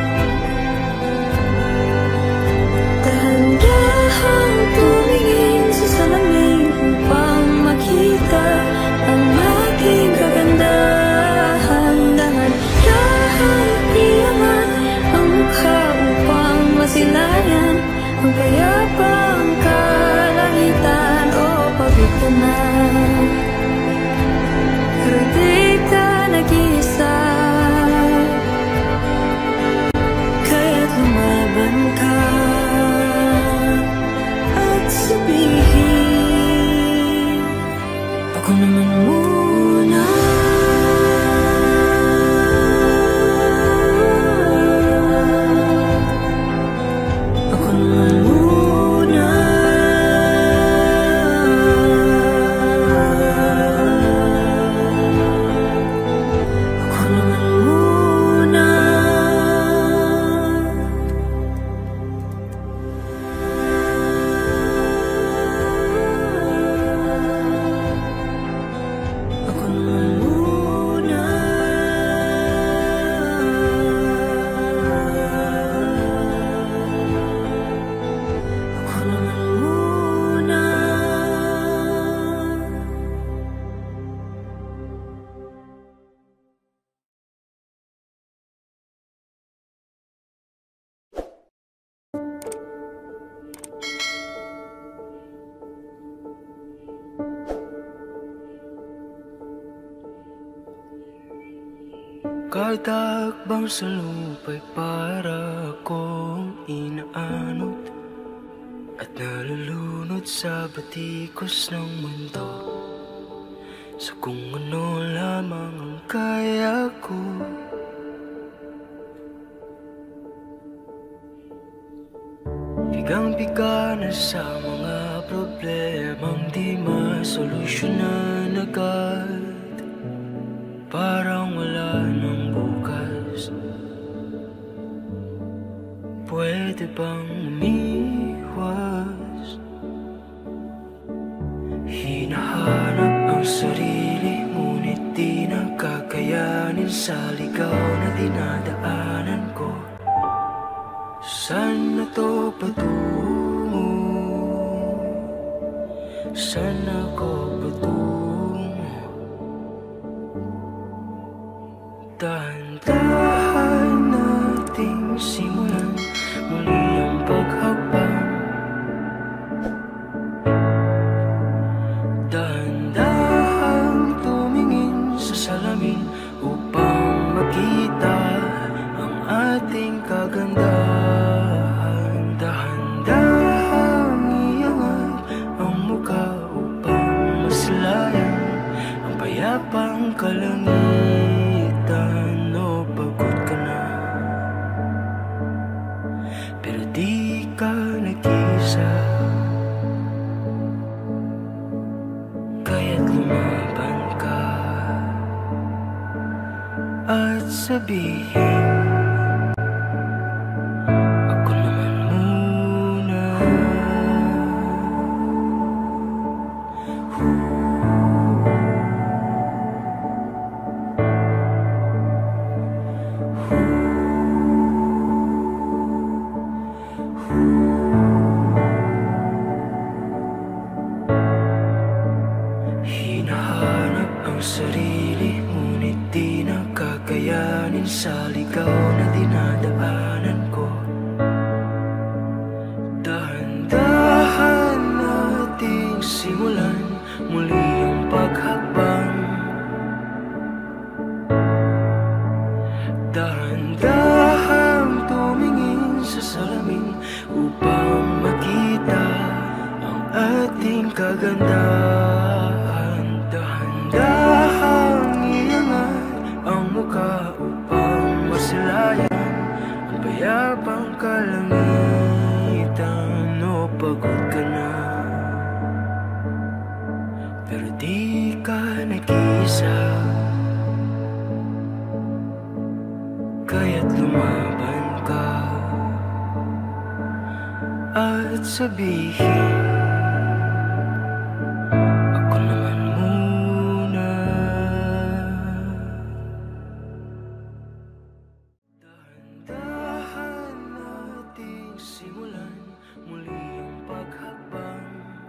Dahan-dahan tumingin sa salamin upang makita ang ating kagandahan. Dahan-dahan iangat ang mukha upang masilayan ang payapang kalangitan. O pagod ka na, pero di ka nag-iisa, kaya lumaban ka at sabihin, ako naman muna. Ako naman muna. Ako naman muna. Ako naman muna. Ako naman muna. Kada hakbang sa lupa'y para akong inaanot at nalulunod sa batikos ng mundo, sa kung ano lamang ang kaya ko. Bigang-biga na sa mga problemang di man masolusyonan agad. Parang wala nang bukas. Pwede bang umiwas? Hinahanap ang sarili, ngunit di nakakayanin sa ligaw na dinadaanan ko. Saan na to patungo? Saan ako patungo? Dahan-dahan nating simulan muli ang paghakbang. Dahan-dahan tumingin sa salamin upang makita ang ating kagandahan. Dahan-dahan iangat ang mukha upang maslayan ang payapang kalangitan. O pagod ka na, pero di ka nag-isa. Kaya't lumaban ka at sabihin, ako naman muna. Hinahanap ang sarili, ngunit di nakakayanin sa ligaw na dinadaanan ko. Dahan-dahan nating simulan muli ang paghakbang. Dahan-dahan tumingin sa salamin upang makita ang ating kagandahan. Dahan-dahan iangat ang mukha upang masilayan ang payapang kalangitan. O pagod ka na, pero di ka nag-isa. Kaya't lumaban ka at sabihin, ako naman muna. Dahan-dahan nating simulan muli ang paghakbang.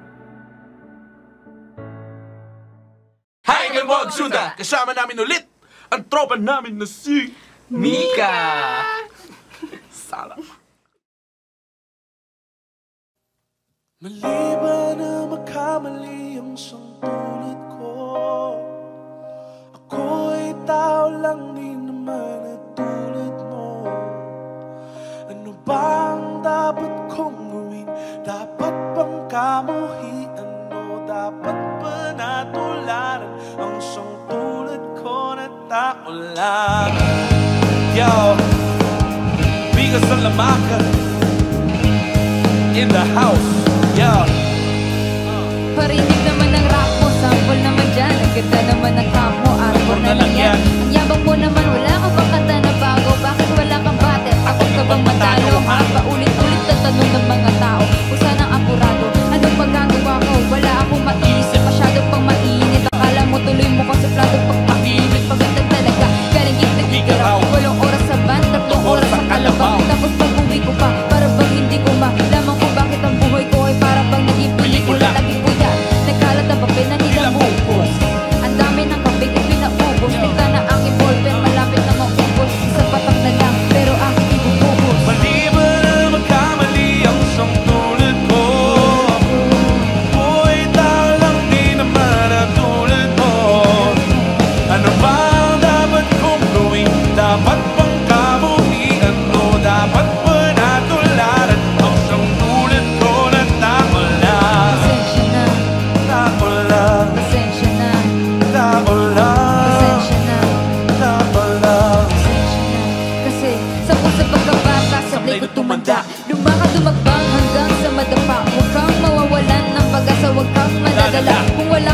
Hi, Kalwag Suda! Kasama namin ulit ang tropa namin na si Mika! Sala. Mali ba na makamali ang isang tulad ko? Ako'y tao lang din naman at tulad mo. Ano bang dapat kong gawin? Dapat bang kamuhian mo? Dapat ba natularan ang isang tulad ko na tao lang? Yo, Mika Salamanca in the house. Yo. Parinig naman ang rap mo, sample naman dyan. Ang ganda naman ang rap mo, arbor na lang yan. Ang yabang mo naman, wala kang bang kanta na bago? Bakit wala kang bate? Takot ka bang matalo? Ha? Paulit-ulit na tanong ng mga tao kung saan ang apurado? Anong magagawa ko? Wala akong maisip, masyado pang mainit. Akala mo tuloy mo ko sa plato pagpainit. Paganda talaga, galing gitna-gitiraw. 8 oras sa van, 3 oras sa kalabaw. Tapos pag-uwi ko pa, para bang hindi ko malaman ko bakit ang buhay ko ay para bang naging pelikula. Lagi po yan, nagkalat ang papel na nilamupos. Ang dami ng kabig at pinaubos. Tignan na aking ballpen, malapit na maubos. Isang patak na lang, pero aking ibububos. Mali ba na magkamali ang isang tulad ko? Ako'y tao lang din naman at tulad mo. Ano ba ang dapat kong gawin? Dapat bang kamuhian mo? Dapat ba natularan ang isang tulad ko na tao lang? Pasensya na, Tao lang, pasensya na, tao lang, pasensya na, tao lang. pasensya na. Kasi sa puso pagkabata, sablay ko tumanda. Lumakad dumagbang hanggang sa madapa. Huwag kang mawawalan ng pag-asa, huwag kang madadala. Kung wala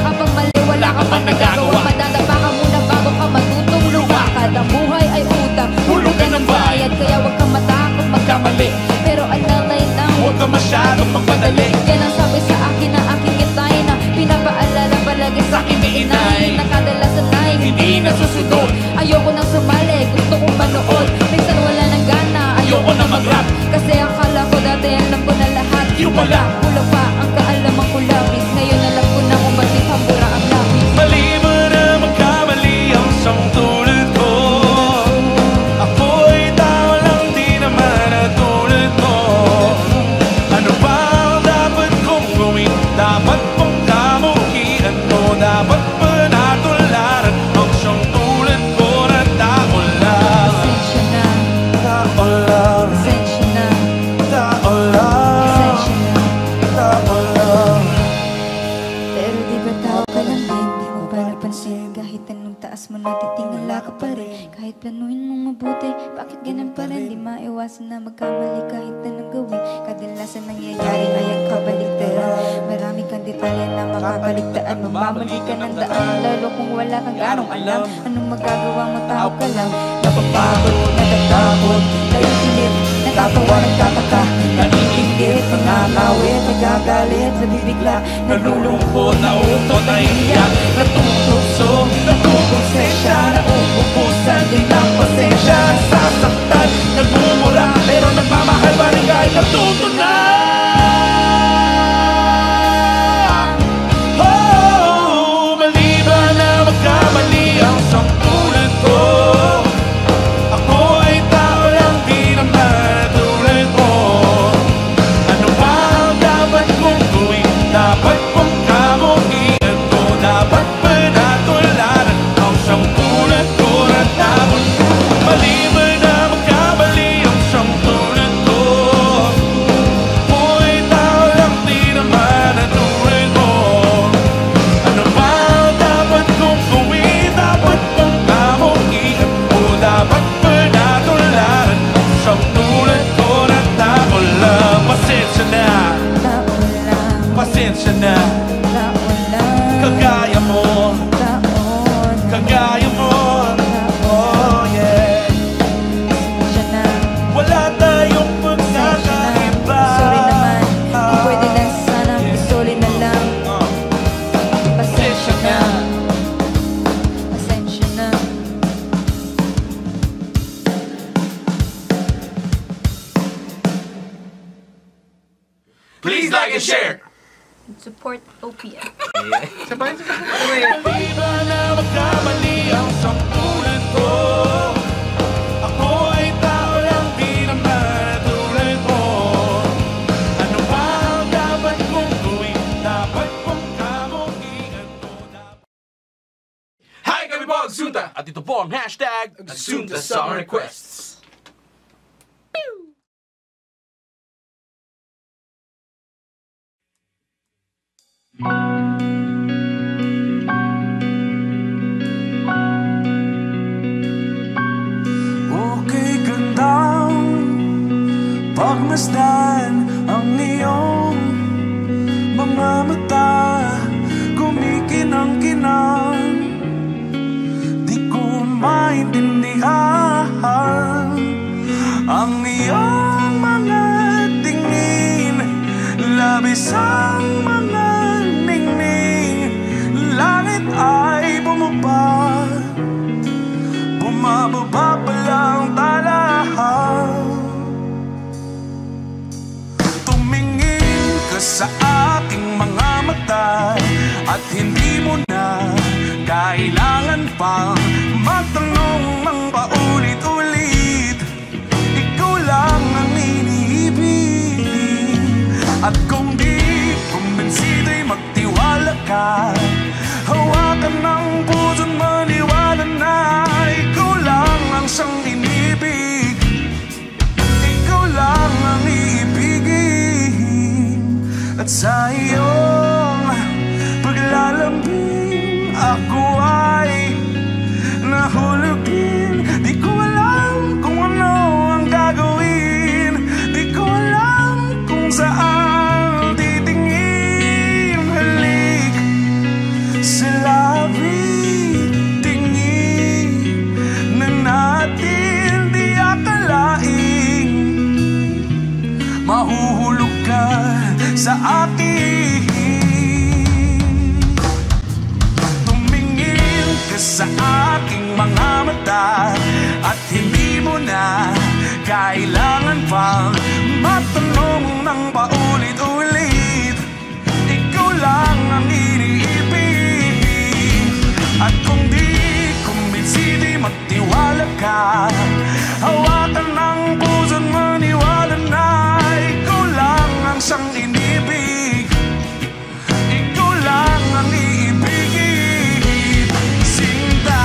nagkamali. Pero alalay lang, Huwag ka masyadong magmadali. yan ang sabi sa akin na aking kitay, na pinapaalala palagi sa akin ni inay, na kadalasan ay Hindi nasusunod. Ayoko nang sumali, gusto kong manood. Minsan wala nang gana, Ayoko na mag-rap. kasi akala ko dati alam ko na lahat. Yung pala, Kulang pa ang kaalaman ko labis. Ngayon alam ko na kung ba't di pambura ang labis. Mali mo na magkamali ang isang tulad ko. Ako'y tao lang, di naman na tulad mo. Ano ba ang dapat kong gawin? Dapat bang kamuhian mo? Dapat ba natularan ang isang tulad ko na tao lang? Pasensya na, Tao lang, pasensya na, tao lang, pasensya na. tao lang. Pero di ba tao ka lang din, di mo ba napansin? Kahit anong taas mo natitingala ka pa rin. Kahit planuhin mong mabuti, bakit ganun pa rin? Di maiwasan na magkamali kahit anong gawin. Kadalasan nangyayari ay ang kabaligtaran. Marami kang detalye na makakaligtaan. Mamamali ka ng daan, lalo kung wala kang ganong alam. Anong magagawa mo, tao ka lang. Napapagod, natatakot, naiinip, natatawa, nagtataka, naiinggit, nangangawit, nagagalit, nabibigla, Nalulungkot, nauutot, naiiyak, natutukso, natutonsensya, nauubusan din ng pasensya, nasasaktan, nagmumura, pero nagmamahal pa rin kahit natuto na. Oh, mali ba na magkamali ang isang tulad ko? Ako ay tao lang, di naman tulad mo. Ano ba ang dapat kong gawin? Dapat bang kamuhian ko? Dapat ba natularan ang isang tulad ko na tao? Mali ba na magkamali ang isang tulad ko? Ako ay tao lang, di naman na tulad mo. Ano ba ang dapat kong gawin? Dapat bang kamuhian ko? Dapat ba natularan ang isang tulad ko na tao lang? Pasensya na, tao lang, pasensya na. tao lang, Kagaya mo, taon, kagaya mo. Oh yeah. pasensya na. Wala tayong pagkakaiba. Sorry naman, kung pwede lang sana isuli na lang. Pasensya na, pasensya na. Please like and share. Support OPM. Di ba na magkamali ang isang tulad ko? Ako ay tao lang, di naman tulad mo. Ano ba ang dapat kong gawin? Dapat bang kamuhian ko? Hi, kami po ang Sunta! At ito po ang hashtag Sunta Song Requests. Okay gandang pagmasdan ang iyong mga mata, kumikinang-kinang. Di ko maintindihan ang iyong mga tingin, labis ang mga ningning. Langit ay bumaba, bumababa pa lang talahaw. Tumingin ka sa aking mga mata at hindi mo na kailangan pang magtanong ng paulit-ulit. Ikaw lang ang iniibig. At kung di kumbinsido'y magtiwala ka, hawakan ng puso't maniwala na ikaw lang ang siyang inibig. Ikaw lang ang iibigin. At sa iyong paglalambing ako ay nahulugin. Di ko alam kung ano ang gagawin. Di ko alam kung saan titingin. Halik sa labi, tingin na natin di akalain. mahuhulog ka sa akin. Tumingin ka sa aking mga mata at hindi mo na kailangan pang matanong ng paulit-ulit. Ikaw lang ang iniibig. At kung di kumbinsi, di magtiwala ka. Hawakan ng puso't maniwala na ikaw lang ang siyang inibig. Ikaw lang ang iibigin, Sinta.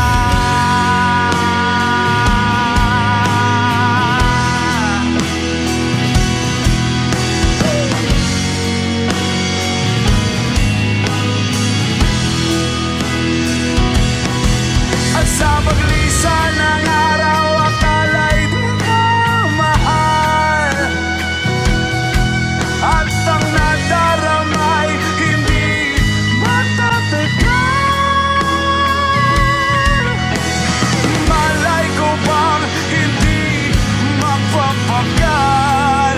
At sa paglisan ng araw, akala'y di ka mahal. At ang nadaramay hindi matatagal. Malay ko bang hindi magpapagal.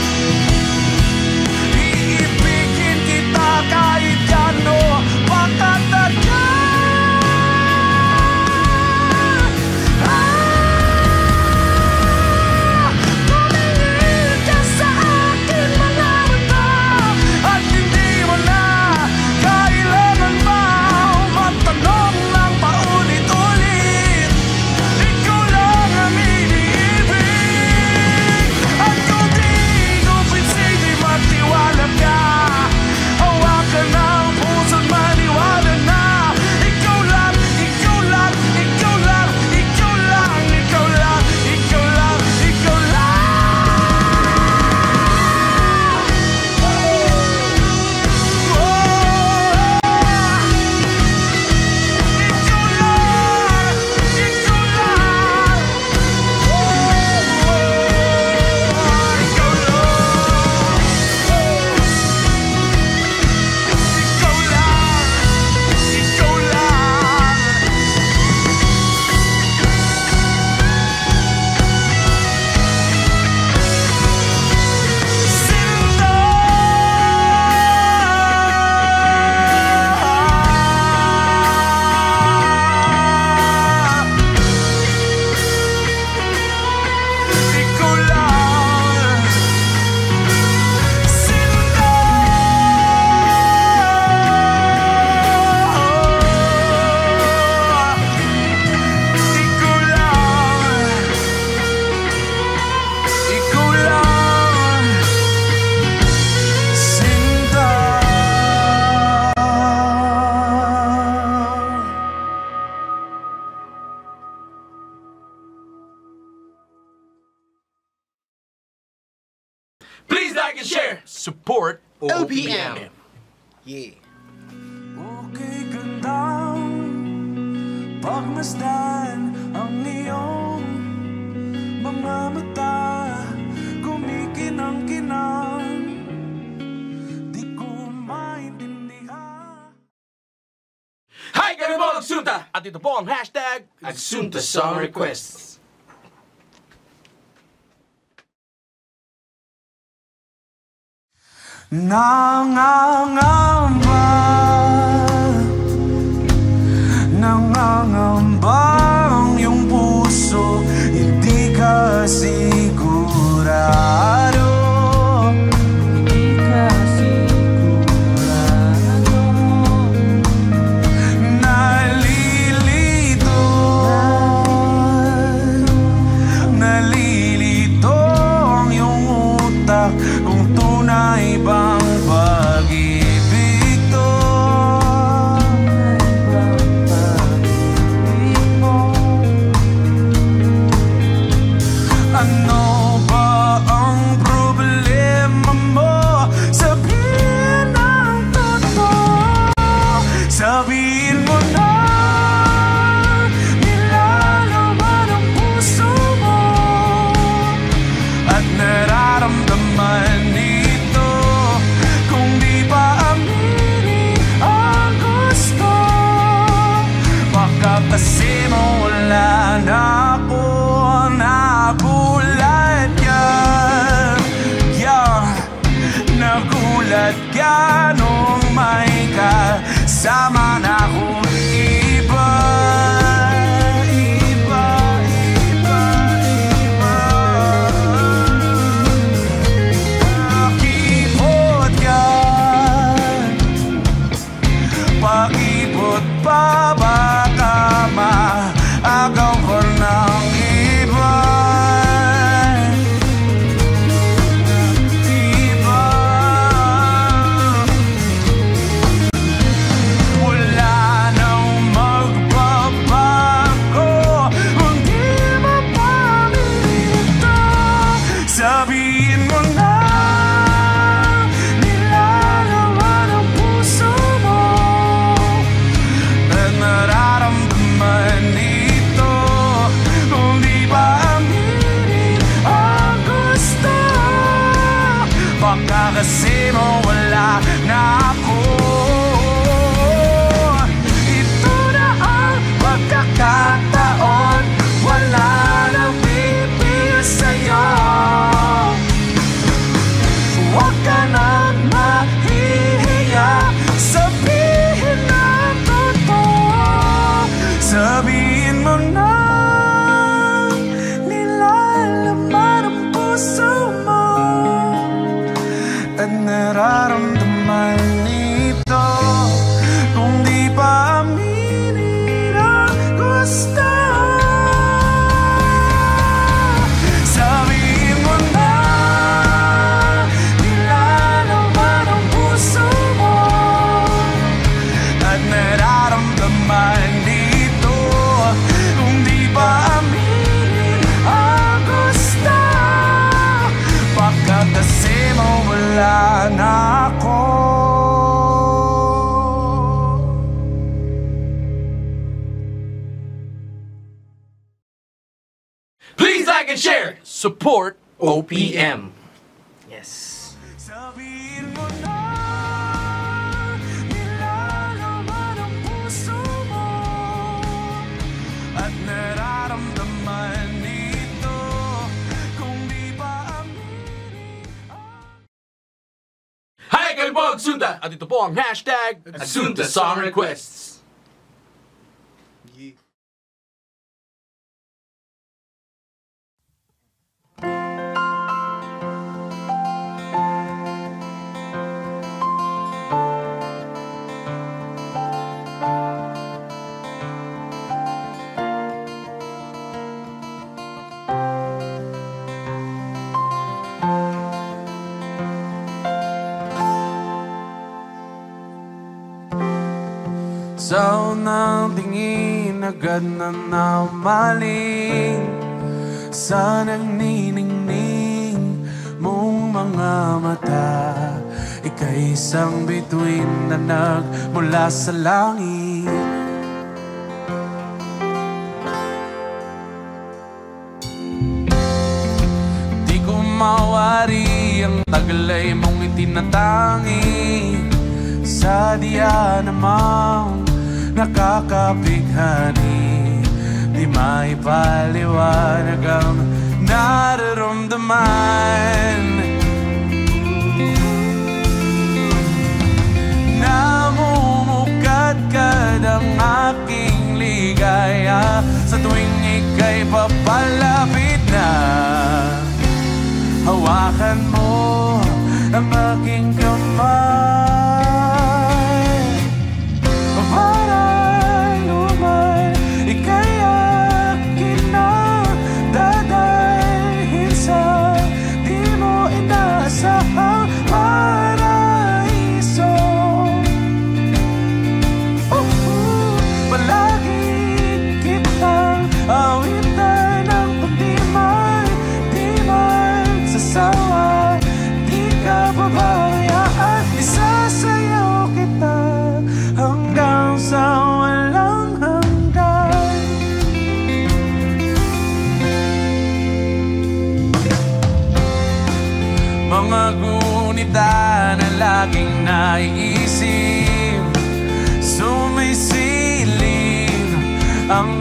Iibigin kita kahit gaano patatagal. Tumingin ka sa akin mga mata at hindi mo na kailangan pa matanong ng paulit-ulit. Ikaw lang ang iniibig. At kung di kumbinsi, di magtiwala ka. Hawakan ng puso't maniwala na ikaw lang, ikaw lang, ikaw lang, ikaw lang, ikaw lang, ikaw lang, ikaw lang. Please like and share. Support OPM. Yeah. Okay, gandang pagmasdan ang iyong mga mata. Kumikinang-kinang, di ko maintindihan. Hi, kami po Agsunta! At ito po ang hashtag Agsunta Song Requests. Nangangamba, nangangamba ang iyong puso, hindi ka sigurado. Hindi ka sigurado. Nalilito, nalilito ang iyong utak kung tunay bang pag-ibig to. may kasama na akong iba. Pakipot ka, pakipot pa baka maagaw pa ng iba. Sabihin mo na nilalaman ang puso mo at nararamdaman ito. Kung di ba aminin ang gusto, baka kasi mawala na ako. Ito na ang pagkakataon, wala nang pipil sa'yo. Huwag ka nang mahihiya, sabihin na totoo. Sabihin mo na nilalaman ang puso mo at nararamdaman ito. Kung di pa aminin ang gusto, sabihin mo na nilalaman ang puso mo at nararamdaman dito. Kung di pa aminin ang gusto, baka kasi mawala na ako. Please like and share. Support OPM. Yes. Sabihin mo na nilalaman ang puso mo at nararamdaman ito. Kung di pa aminin. Hi, kami po Agsunta. At ito po ang hashtag Agsunta Song Requests. Sa unang tingin agad na namaling sa nagniningning mong mga mata. Ika'y isang bituin na nagmula sa langit. Di ko mawari ang taglay mong itinatangi sa diya namang nakakabighani. Di maipaliwanag ang nararamdaman. Namumukadkad ang aking ligaya sa tuwing ika'y papalapit na. Hawakan mo ang aking kamay. Mga gunita na laging naiisip, sumisilip ang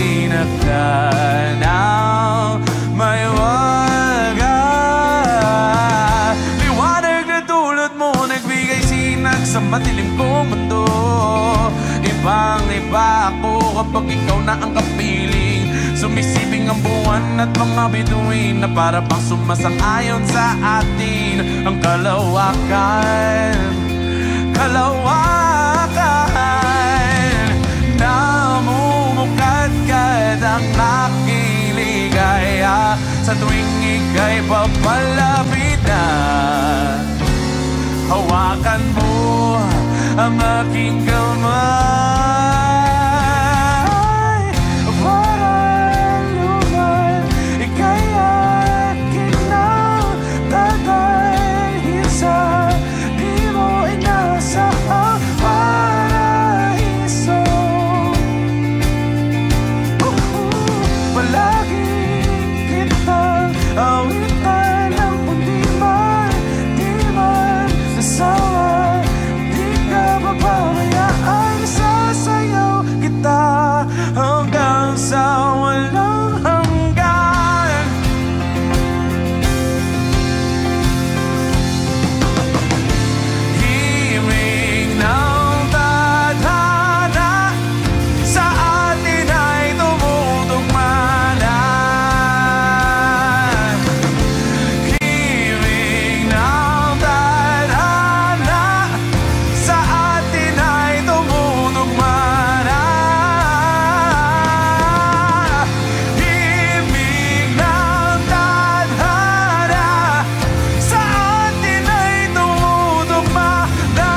itinagdaan may waga. Liwanag na tulad mo nagbigay sinag sa sa madilim kong mundo. Ibang-iba ako kapag ikaw na ang kapiling. Sumisibing ang buwan at mga bituin na para bang sumasang-ayon sa atin. Ang kalawakan, kalawakan, namumukadkad ang aking ligaya sa tuwing ika'y papalapit na. Hawakan mo ang aking kamay, parang luman, ika'y akin na dadalhin sa di mo inasahang paraiso. Palagi kitang awitan ng kundi man, di man sasawa, di ka papabayaan. Sasayaw kita hanggang sa walang hanggan. Himig ng tadhana sa atin ay tumutugma na. Himig ng tadhana sa atin ay tumutugma na. Himig ng tadhana sa atin ay tumutugma na.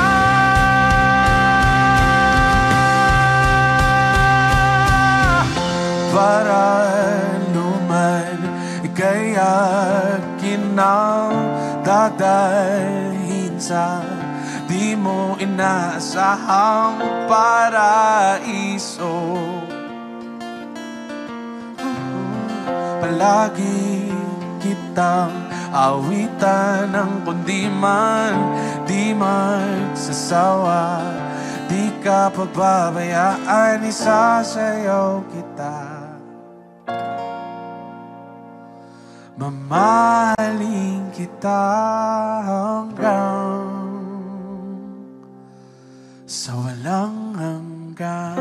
Para luman, ika'y akin ang dadalhin sa di mo inaasahang paraiso. Palagi kitang awitan ng kundi man, di magsasawa, di ka pababayaan, isasayaw kita. Mamahalin kita hanggang sa walang hanggan.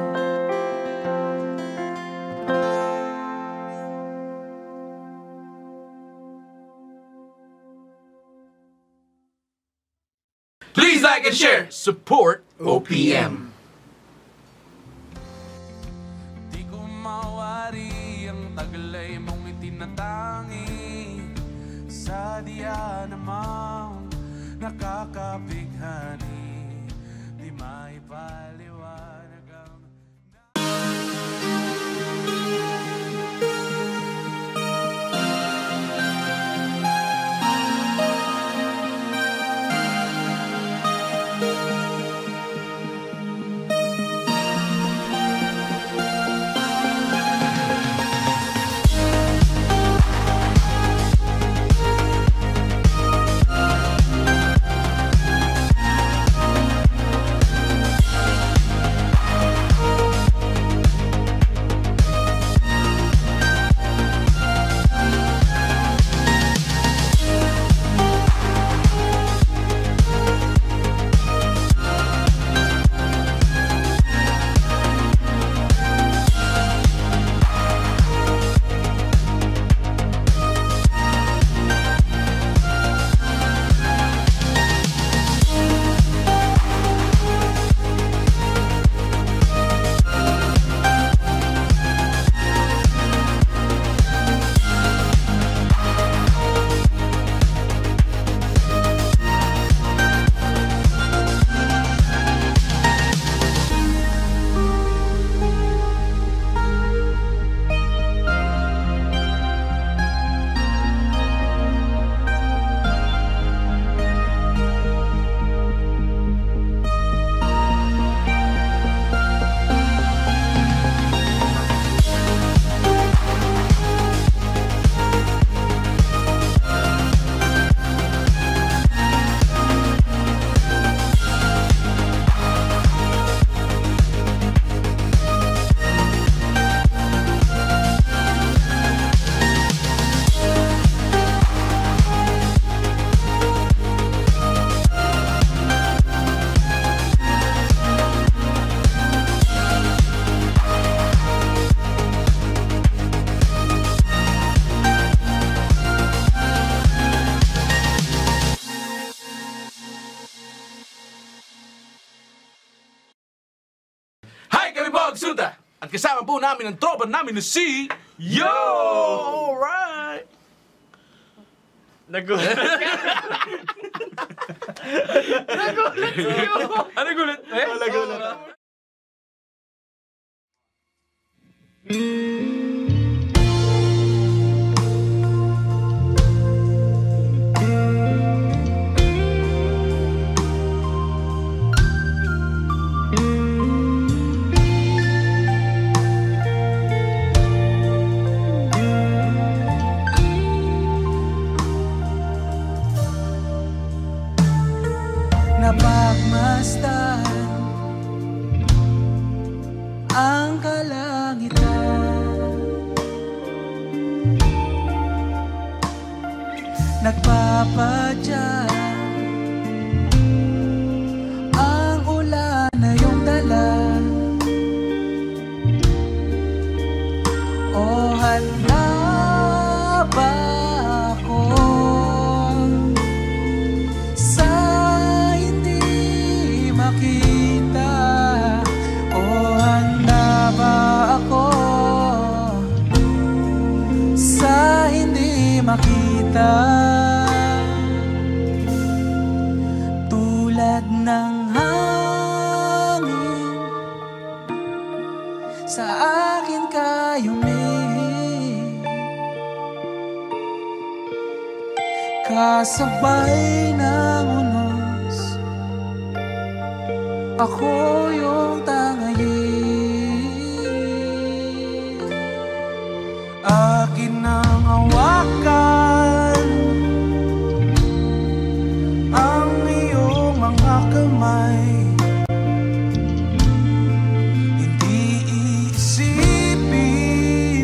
Please like and share. Support OPM. Di ko mawari ang taglay mong itinatangi sa diya namang nakakabighani. Di maipaliwanag ang Magsunta! At kasama po namin ang tropa namin na si Yo! Alright! Nagulat ka. Nagulat sa'yo. Ano gulat? Nagulat. Napagmasdan ang kalangitan, nagpapadya ang ulan na iyong dala. O handa ba ako sa hindi makita? O handa ba ako sa hindi makita? Tulad ng hangin sa akin kayumingin, kasabay ng unos, ako yung tangayin. Akin ang hawakan ang iyong mga kamay, hindi iisipin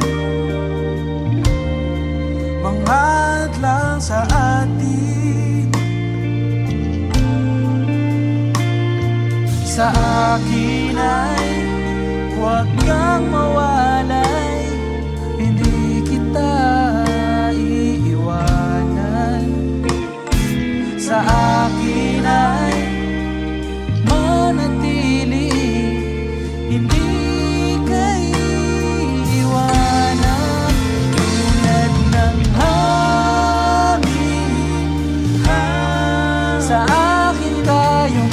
mga hadlang sa atin. Sa akin ay huwag kang mawalay, hindi kita iiwanan. Sa akin ay manatili, hindi ka iiwanan. Tulad ng hangin, sa akin kayong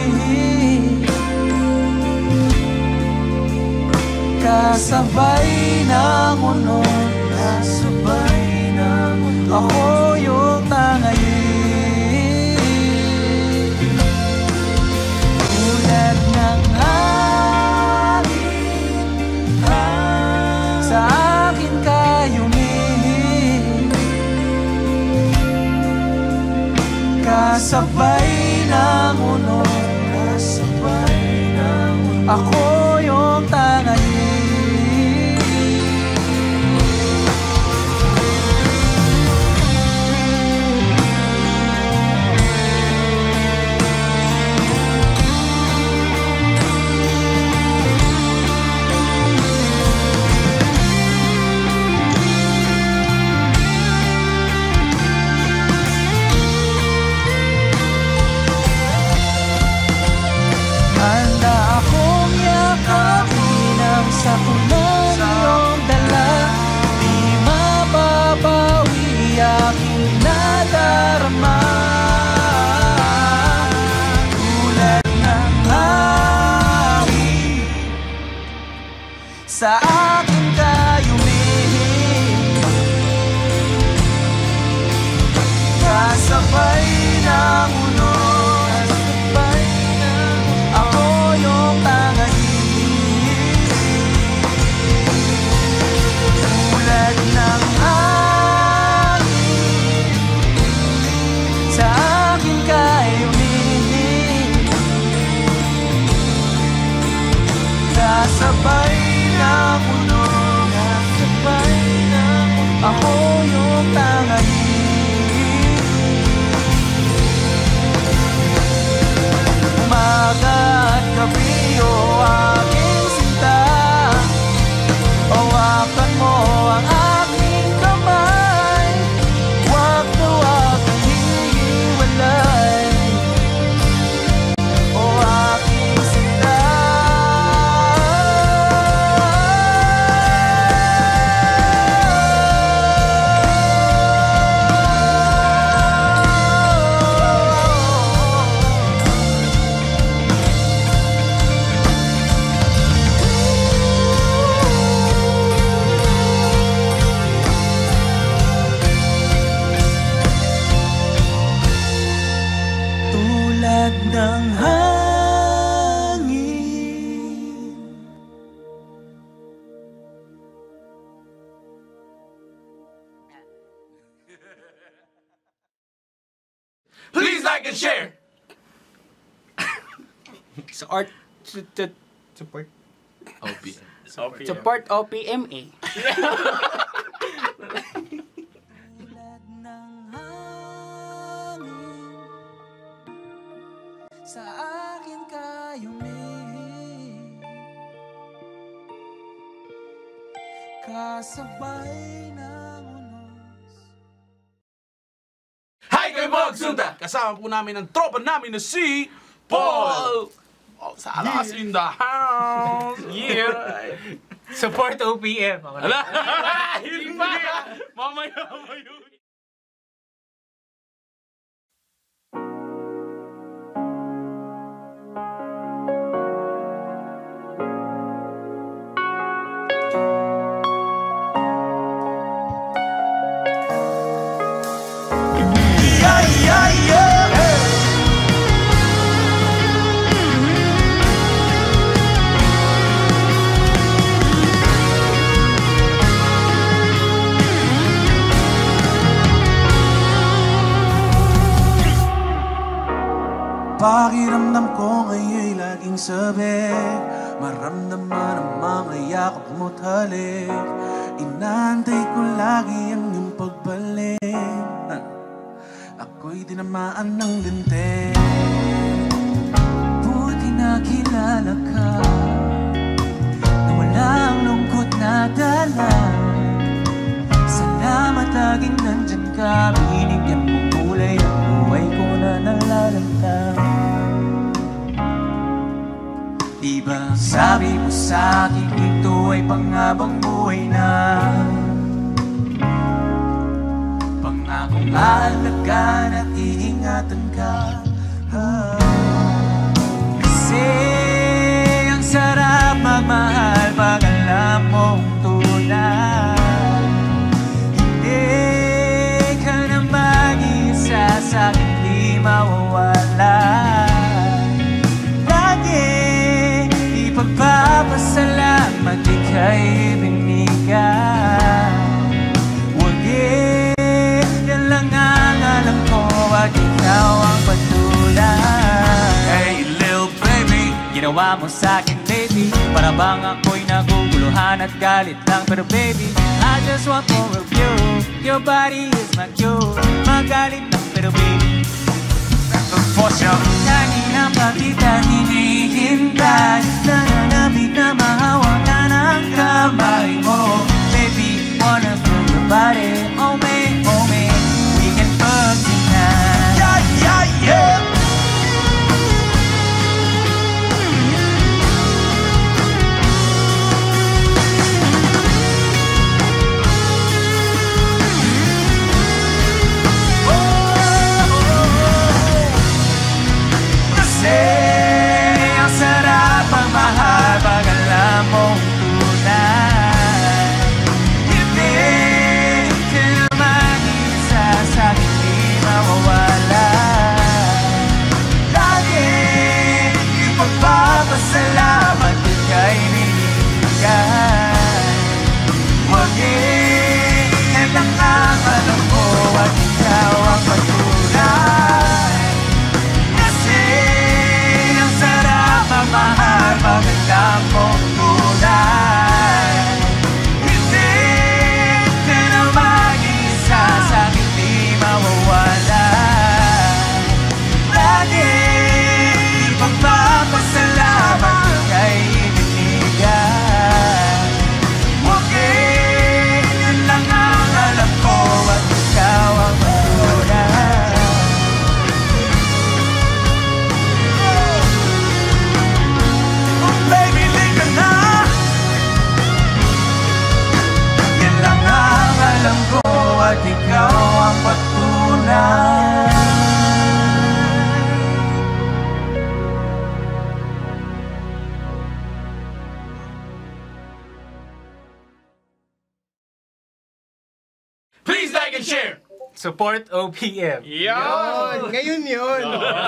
kasabay ng unon, kasabay ng unon, ako yung tangayin. Tulad ng hangin, sa akin kayo umihig, kasabay ng unon, kasabay ng unon, ako yung tangayin. Handa akong Hilad ng hangin. Please like and share. Support. Support. OPM. Support OPMA. Sa akin kayo kasabay ng unos. Hi kayo mga Sunta! Kasama po namin ang tropa namin na si Paul! Salas in the house! Yeah! Support OPM. Ala! Hindi pa! Mamaya yun! Pakiramdam ko ngayon'y laging sabik, maramdaman ang mga yakap mo't halik. Inaantay ko lagi ang iyong pagbalik. Ako'y tinamaan ng lintik. Buti nakilala ka na walang lungkot na dala. Salamat laging nandyan ka. Binigyan mo kulay ang buhay ko na nalalantam. Diba sabi mo sa'kin ito ay panghabang buhay na, pangakong aalagaan at iingatan ka. Kasi ang sarap magmahal pag alam mong tunay. Hindi ka na mag-isa sa'kin, di mawawala. Ipagpapasalamat ika'y binigay. Huwag yan lang ang alam ko at ikaw ang patuloy. Hey little baby, Ginawa mo sa'kin lately, para bang ako'y naguguluhan at galit lang. Pero baby, I just want more of you. Your body is my cure. Magalit lang pero baby, for sure. kanina pa kita hinihintay. Nananabig na mahawakan ang kamay mo. Baby, wanna throw your body on me, we can fuck tonight. Yeah, yeah, yeah. Ang sarap ang mahal pag alam mong tunay. Hindi ka na mag-isa sa'kin, di mawawala. Lagi ipagpapasalamat ika'y binigay. Huwag yan lang ang alam ko at ikaw ang patunay. Mahal pag alam mong tunay. Hindi ka na mag-isa sa'kin, di mawawala. Lagi ipagpapasalamat ika'y ibinigay. Huwag yan lang ang alam ko at ikaw ang patunay. Alam ko at ikaw ang patunay. Please like and share. Support OPM. Yun! Ngayon yun!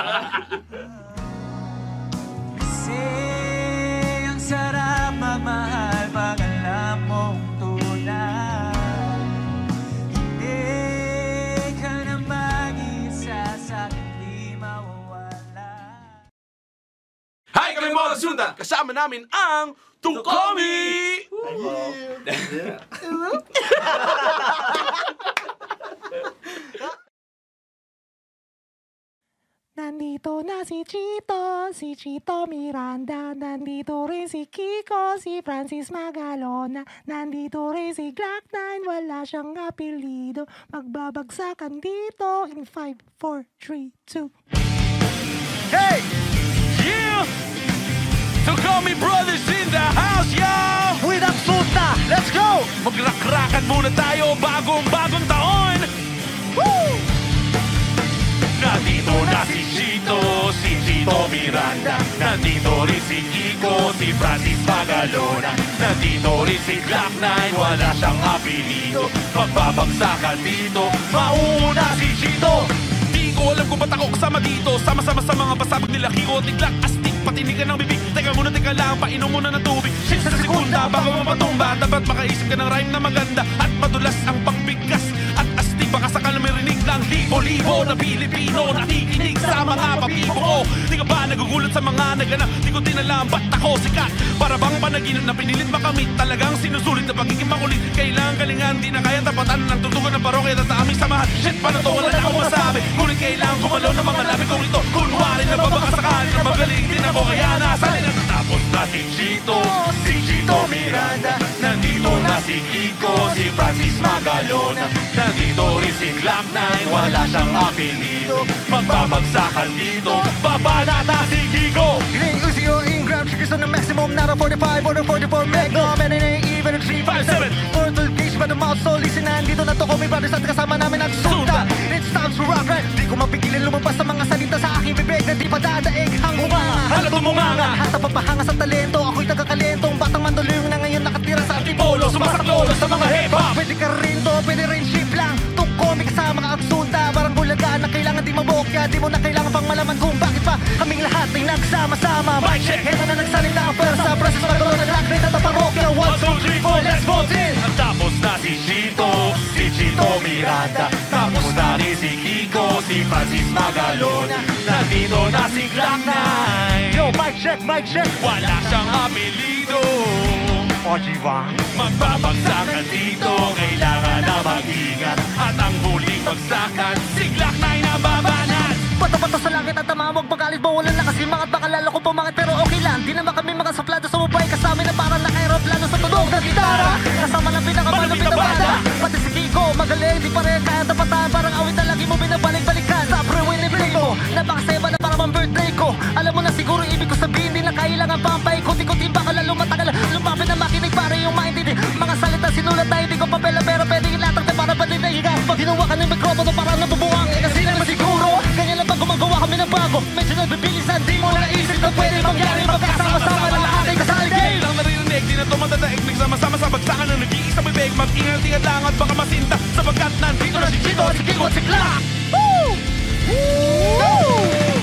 Kasi ang sarap magmahal pag alam mong tunay. Hindi ka na mag-isa sa hindi mawawala. Hi kami mga kasundan! Kasama namin ang Tukomi! Nandito na si Chito Miranda. Nandito rin si Kiko, si Francis Magalona. Nandito rin si Glock 9, wala siyang apelido. Magbabagsakan dito in 5, 4, 3, 2. Hey! Yeah! Tukomi Brothers in the house, y'all! With Aksuta, let's go! Magrakrakan muna tayo bagong taon! Woo! Nandito na si Chito Miranda. Nandito rin si Kiko, si Francis Magalona. Nandito rin si Glock 9, wala siyang apelido. Magbabagsakan dito, mauna si Chito. Di ko alam kung ba't ako kasama dito. Sama-sama sa mga pasabag nila Kiko at Glock. Astig, patinigan ng bibig. Teka muna, teka lang, painom muna ng tubig. Shit sa sekunda, bago mapatumba. Dapat makaisip ka ng rhyme na maganda. At madulas ang pagbigkas. At astig, baka sakal marinig lang libo-libo na Pilipino nakikinig sa mga papibo ko. Di ka ba nagugulat sa mga naganap? Di ko din alam ba't ako sikat. Para bang panaginip na pinilit makamit. Talagang sinusulit na pagiging makulit. Kailangan galingan, di na kaya tapatan ng tutugan ng parokya at aming samahan. Shit, paano to? Wala na akong masabi. Ngunit kailangan gumalaw ng mga labi kong ito. Kunwari na babakasakahan na magaling din ako. Kaya nasalin at tapos na si Chito Miranda. Nandito na si Kiko, si Francis Magalona. Nandito rin si Glock 9, wala siyang apelido. Magbabagsakan dito, babanata si Kiko. Ling Uzi in ground triggers on the maximum, not a 45 or a 44 Magnum. And it ain't even a 357. Portal gauge by the mouth, so listen na. Dito na Tukomi Brothers at kasama namin ang Sunta. It's time to rock right. Di ko mapigilin lumabas sa mga salita sa aking bibig na di pa dadaig ang humanga. Hala tumunganga. Lahat na papahanga sa talento, ako'y tagakalentong batang mandolong na ngayon nakatira sa antipolo. Sumasaklolo sa mga hip-hop. Pwede ka rin to, pwede rin ship lang. Tukomi kasama ka Aksuta. Parang bulaga na kailangan di mabokya. Di mo na kailangan pang malaman kung bakit pa kaming lahat ay nagsama-sama. Mic check. Ito na nagsalita ang persa. Process Magalona, Glock 9 at ang parokya. 1, 2, 3, 4, let's vote in! Tapos na si Chito Miranda. Tapos na rin si Kiko, si Francis Magalona. Nandito na si Glock 9. Yo, mic check. Wala siyang apelido. Ojiwang. Magbabagsakan dito, kailangan na mag-ingat. At ang huling bagsakan, si Glock 9 ang babanat. Bata-bata sa langit at tamawag pagalit bawalan na kasi mga baka lalo ko pumangit pero okay lang. Di naman kami makasaplado sa mobile kasama na parang naka-aeroplano sa tunog ng gitara. Kasama ng pinakamalapit na banda. Pati si Kiko magaling di pa rin kaya tapatan. Parang awit na lagi mo binabalik-balikan. Sa pre-win play mo napakasaya ba na parang ang birthday ko. Alam mo na siguro ibig ko sabihin di na kailangan pampay. Kuti-kuti baka lalo matagal lumapit na makinig para yung maintindi. Mga salita sinulat na hindi ko papela pero pwede ilatag na para pati na higa. Pag hinawakan ng mikropono parang nabubuang kasi naman siguro ganyan lang pag gumagawa kami ng bago. Medyo nagbibilisan di mo naisip na pwede mangyari. Magkasama-sama na lahat ay kasali game. Lang naririnig, di na ito matadaig. Nagsama-sama sa bagsakan ng nag-iisang bibig. Mag-ingat-ingat lang at baka masinta. Sapagkat nandito na si Chito, si Kiko at si Glock. Woo! Woo!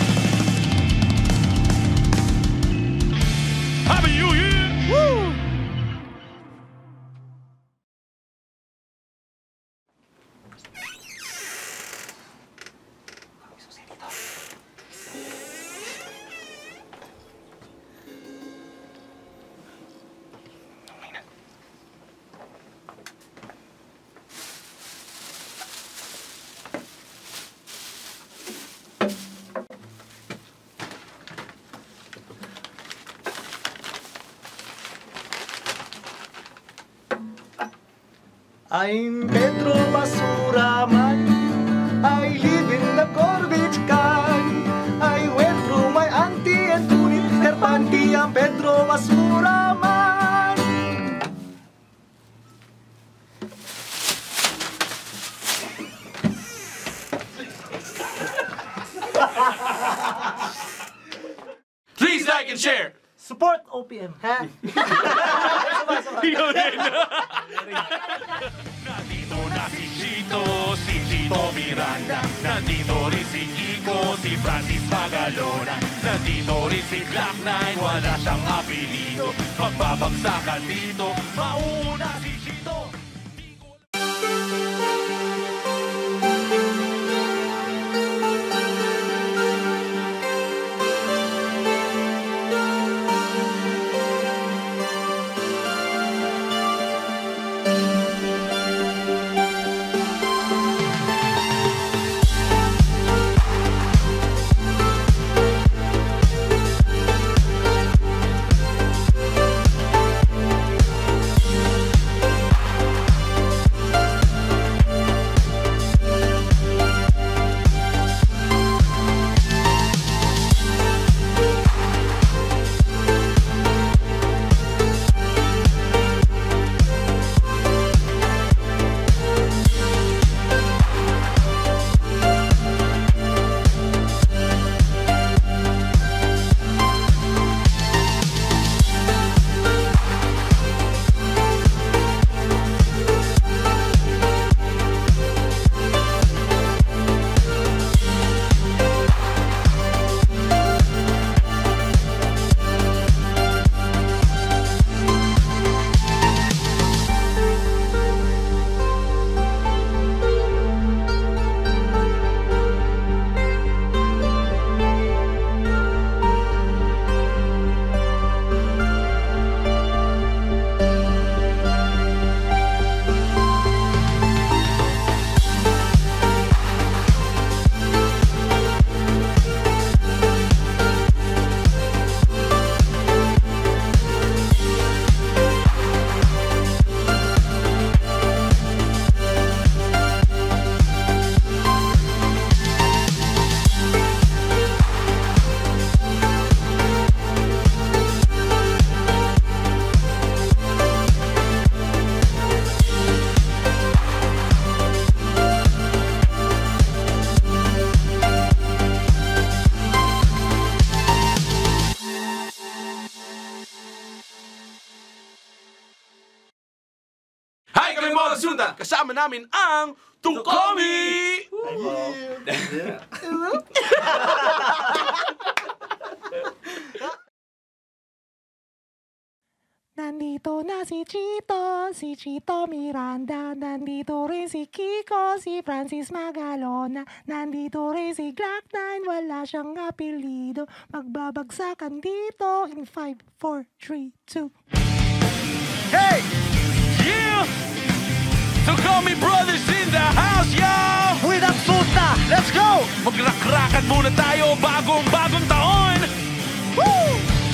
Happy New Year! Woo! I'm Pedro Basuraman. I live in the garbage can. I went through my auntie and tunit her panty. I'm Pedro Basuraman. Please like and share! Support OPM. Ha? Ikaw din. Nandito na si Chito Chito Miranda. Nandito rin si Kiko, si Francis Magalona. Nandito rin si Glock 9, wala siyang apelido. Magbabagsakan dito, mauna si Chito. Kasama namin ang Tukomi! Nandito na si Chito Miranda. Nandito rin si Kiko, si Francis Magalona. Nandito rin si Glock 9, wala siyang apelido. Magbabagsakan dito in 5, 4, 3, 2. Hey! Yeah! Tukomi Brothers in the house, y'all! With Absulta, let's go! Magrakrakan muna tayo bagong taon! Woo!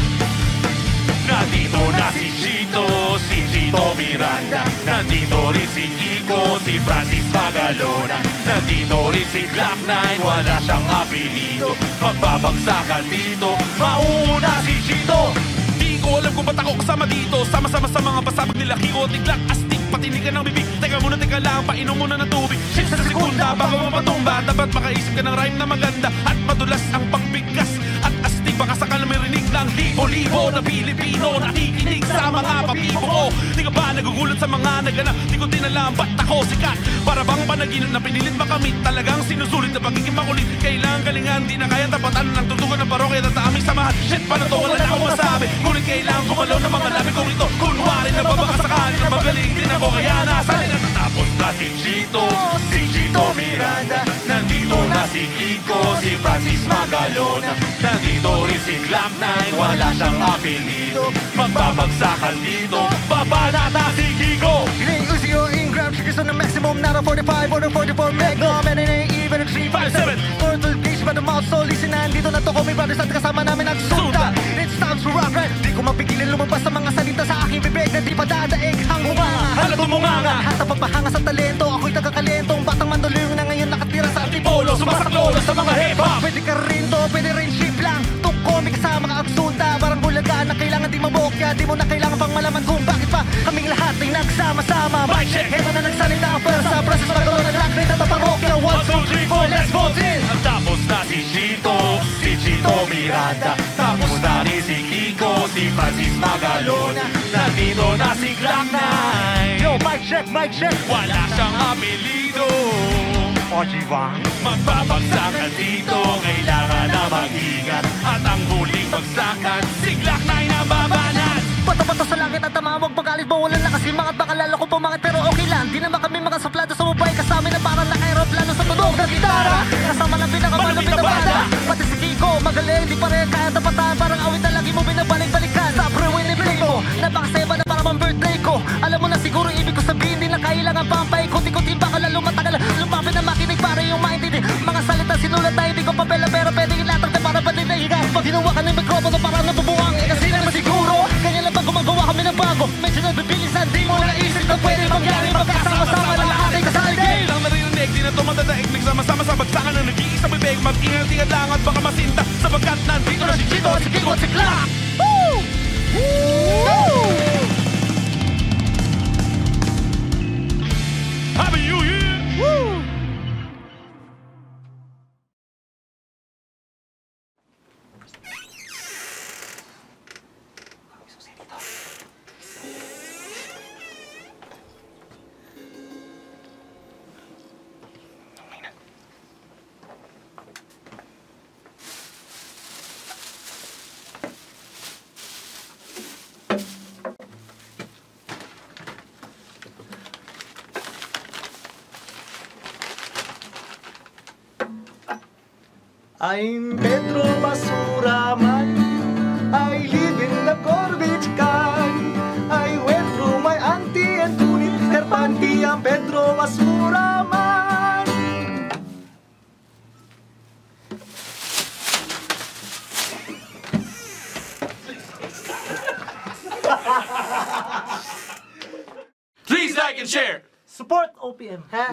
Nandito na si Chito Miranda. Nandito rin si Kiko, si Francis Magalona. Nandito rin si Glock 9, wala siyang apelido. Magbabagsakan dito, mauna si Chito. Di ko alam kung ba't ako kasama dito. Sama-sama sa mga pasabog nila Kiko, Tiglak, Astig, patinigan ng bibig. Teka lang, painom muna ng tubig. Shit sa sekunda bago mapatumba. Dapat makaisip ka ng rhyme na maganda at madulas ang pagbigkas. At astig baka sakala may rinig ng libo-libo na Pilipino nakikinig sa mga papibo ko. Di ka ba nagugulat sa mga naganap? Di ko din alam ba't ako sikat. Para bang panaginip na pinilit makamit. Talagang sinusulit na pagiging makulit. Kailangan galingan, di na kaya tapatan ng tutugan ng parokya at aming samahan. Shit, paano to? Wala na akong masabi. Ngunit kailangan gumalaw ng mga labi kong ito. Kunwari na babakasakahan na magaling din ako. Kaya nasan na natapos na si Chito Miranda. Nandito na si Kiko, si Francis Magalona. Nandito rin si Glock 9, wala siyang apelido. Magbabagsakan dito, babanata si Kiko. Uzi o Ingram, chicas on the maximum, not a 45 or a 44 Magnum. And it ain't even a 357. Turtle gauge by the mouth, so listen na. Dito na Tukomi Brothers at kasama namin ang Sulta. It's time to rock, right? Di ko mapigilin lumabas sa mga salita sa aking bibig na di pa dadaig ang humanga. Halat umunganga. Lahat ng pagpahanga sa talento, ako'y tagakalentong batang mandolero na ngayon nakatira sa antipolo. Sumasaklolo sa mga hip-hop. Pwede ka rin to, pwede rin ship lang. Tukomi kasama ka ang Sulta. Parang bulaga na kailangan di mabokya. Di mo na kailangan pang malaman kung bakit pa kaming lahat ay nagsama-sama. Mic check! Heto na nagsalita ang pwersa. Process Magalona, Glock 9 at parokya. 1, 2, 3, 4, let's vote in! Tapos na si Chito Miranda. Tapos na rin si Kiko, si Francis Magalona. Nandito na si Glock 9. Yo, mic check, mic check! Wala siyang apelido. Magbabagsakan dito, kailangan na mag-ingat. At ang huling bagsakan, si Glock 9 ang babanat. Bato-bato sa langit at tamawag pagalit bawalan na kasi mga baka lalo ko pumangat pero okay lang. Di naman kami mga suplado sa mubay kasama na parang naka-aeroplano sa tunog ng gitara. Kasama lang pinakamalapit na banda. Pati si Kiko magaling, di pa rin kaya tapatan. Parang awit na lagi mo binabalik-balikan. Sa pre-winning play mo, napakaseba na para bang birthday ko. Alam mo na siguro ibig ko sabihin, di na kailangan pampay. Kunti-kunti baka lalo matagal. Lumapit na makinig para yung maintindi. Mga salita sinulat na hindi ko papela pero pwede ilatag na para ba din nahiga. Pag ginawa ka ng mikropono parang nabubuang kasi naman siguro. Kanya lang pag gumagawa kami ng bago. Medyo nagbibilisan, di mo naisip na pwede mangyari. Magkasama-sama na ating kasaligay. Lang naririnig, di na to matadaignig. Sama-sama sa bagsakan na nag-iisa bibig. Mag-ingat-ingat lang at baka masinta. Sapagkat nandito na si Chito, si Kiko, si Glock. Woo! Woo! Happy New Year! Woo! I'm Pedro Basura man, I live in the garbage can. I went through my auntie and kunit her panty. I'm Pedro Basura man. Please like and share! Support OPM, ha?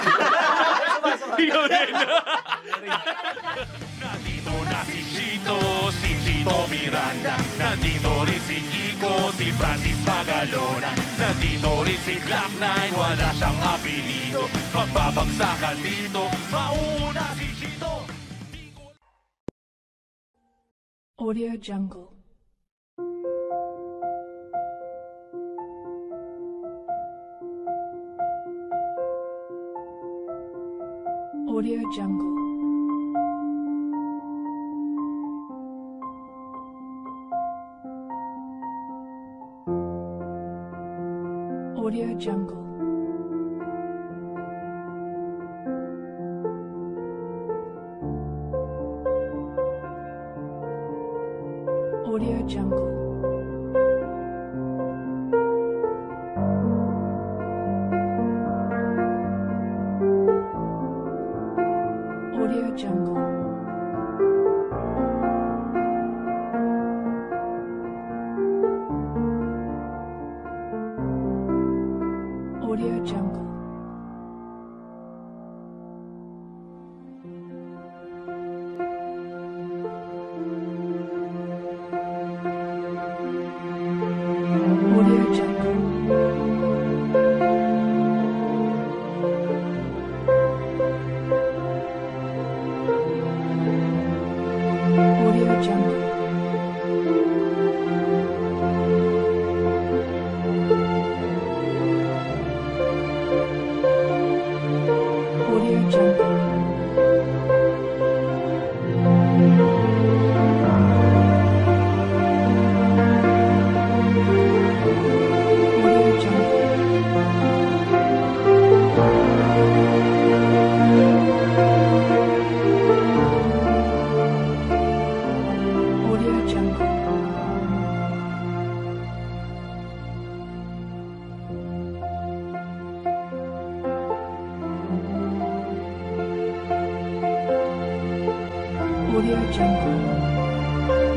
Nandito na si Chito, si Chito Miranda. Nandito rin si Kiko, si Francis Magalona. Nandito rin si Glock 9, wala siyang apelido. Magbabagsakan dito, mauna si Chito. Audio Jungle. Audio Jungle. Audio Jungle. Audio Jungle. Audio Jungle. Audio Jungle. Audio Jungle. Audio Jungle. Audio Jungle. Audio Jungle. Audio Jungle. Audio Jungle.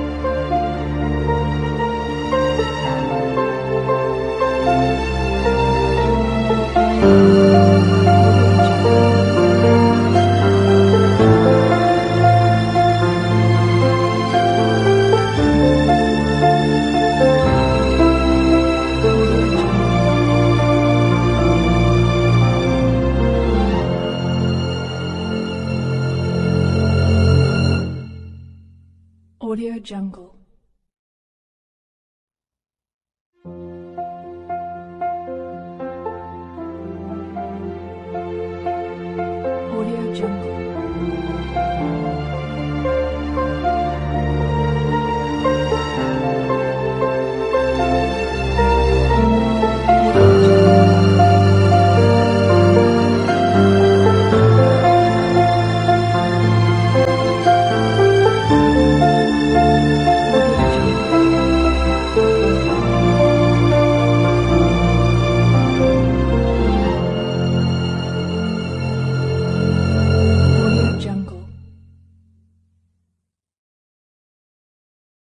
Audio Jungle.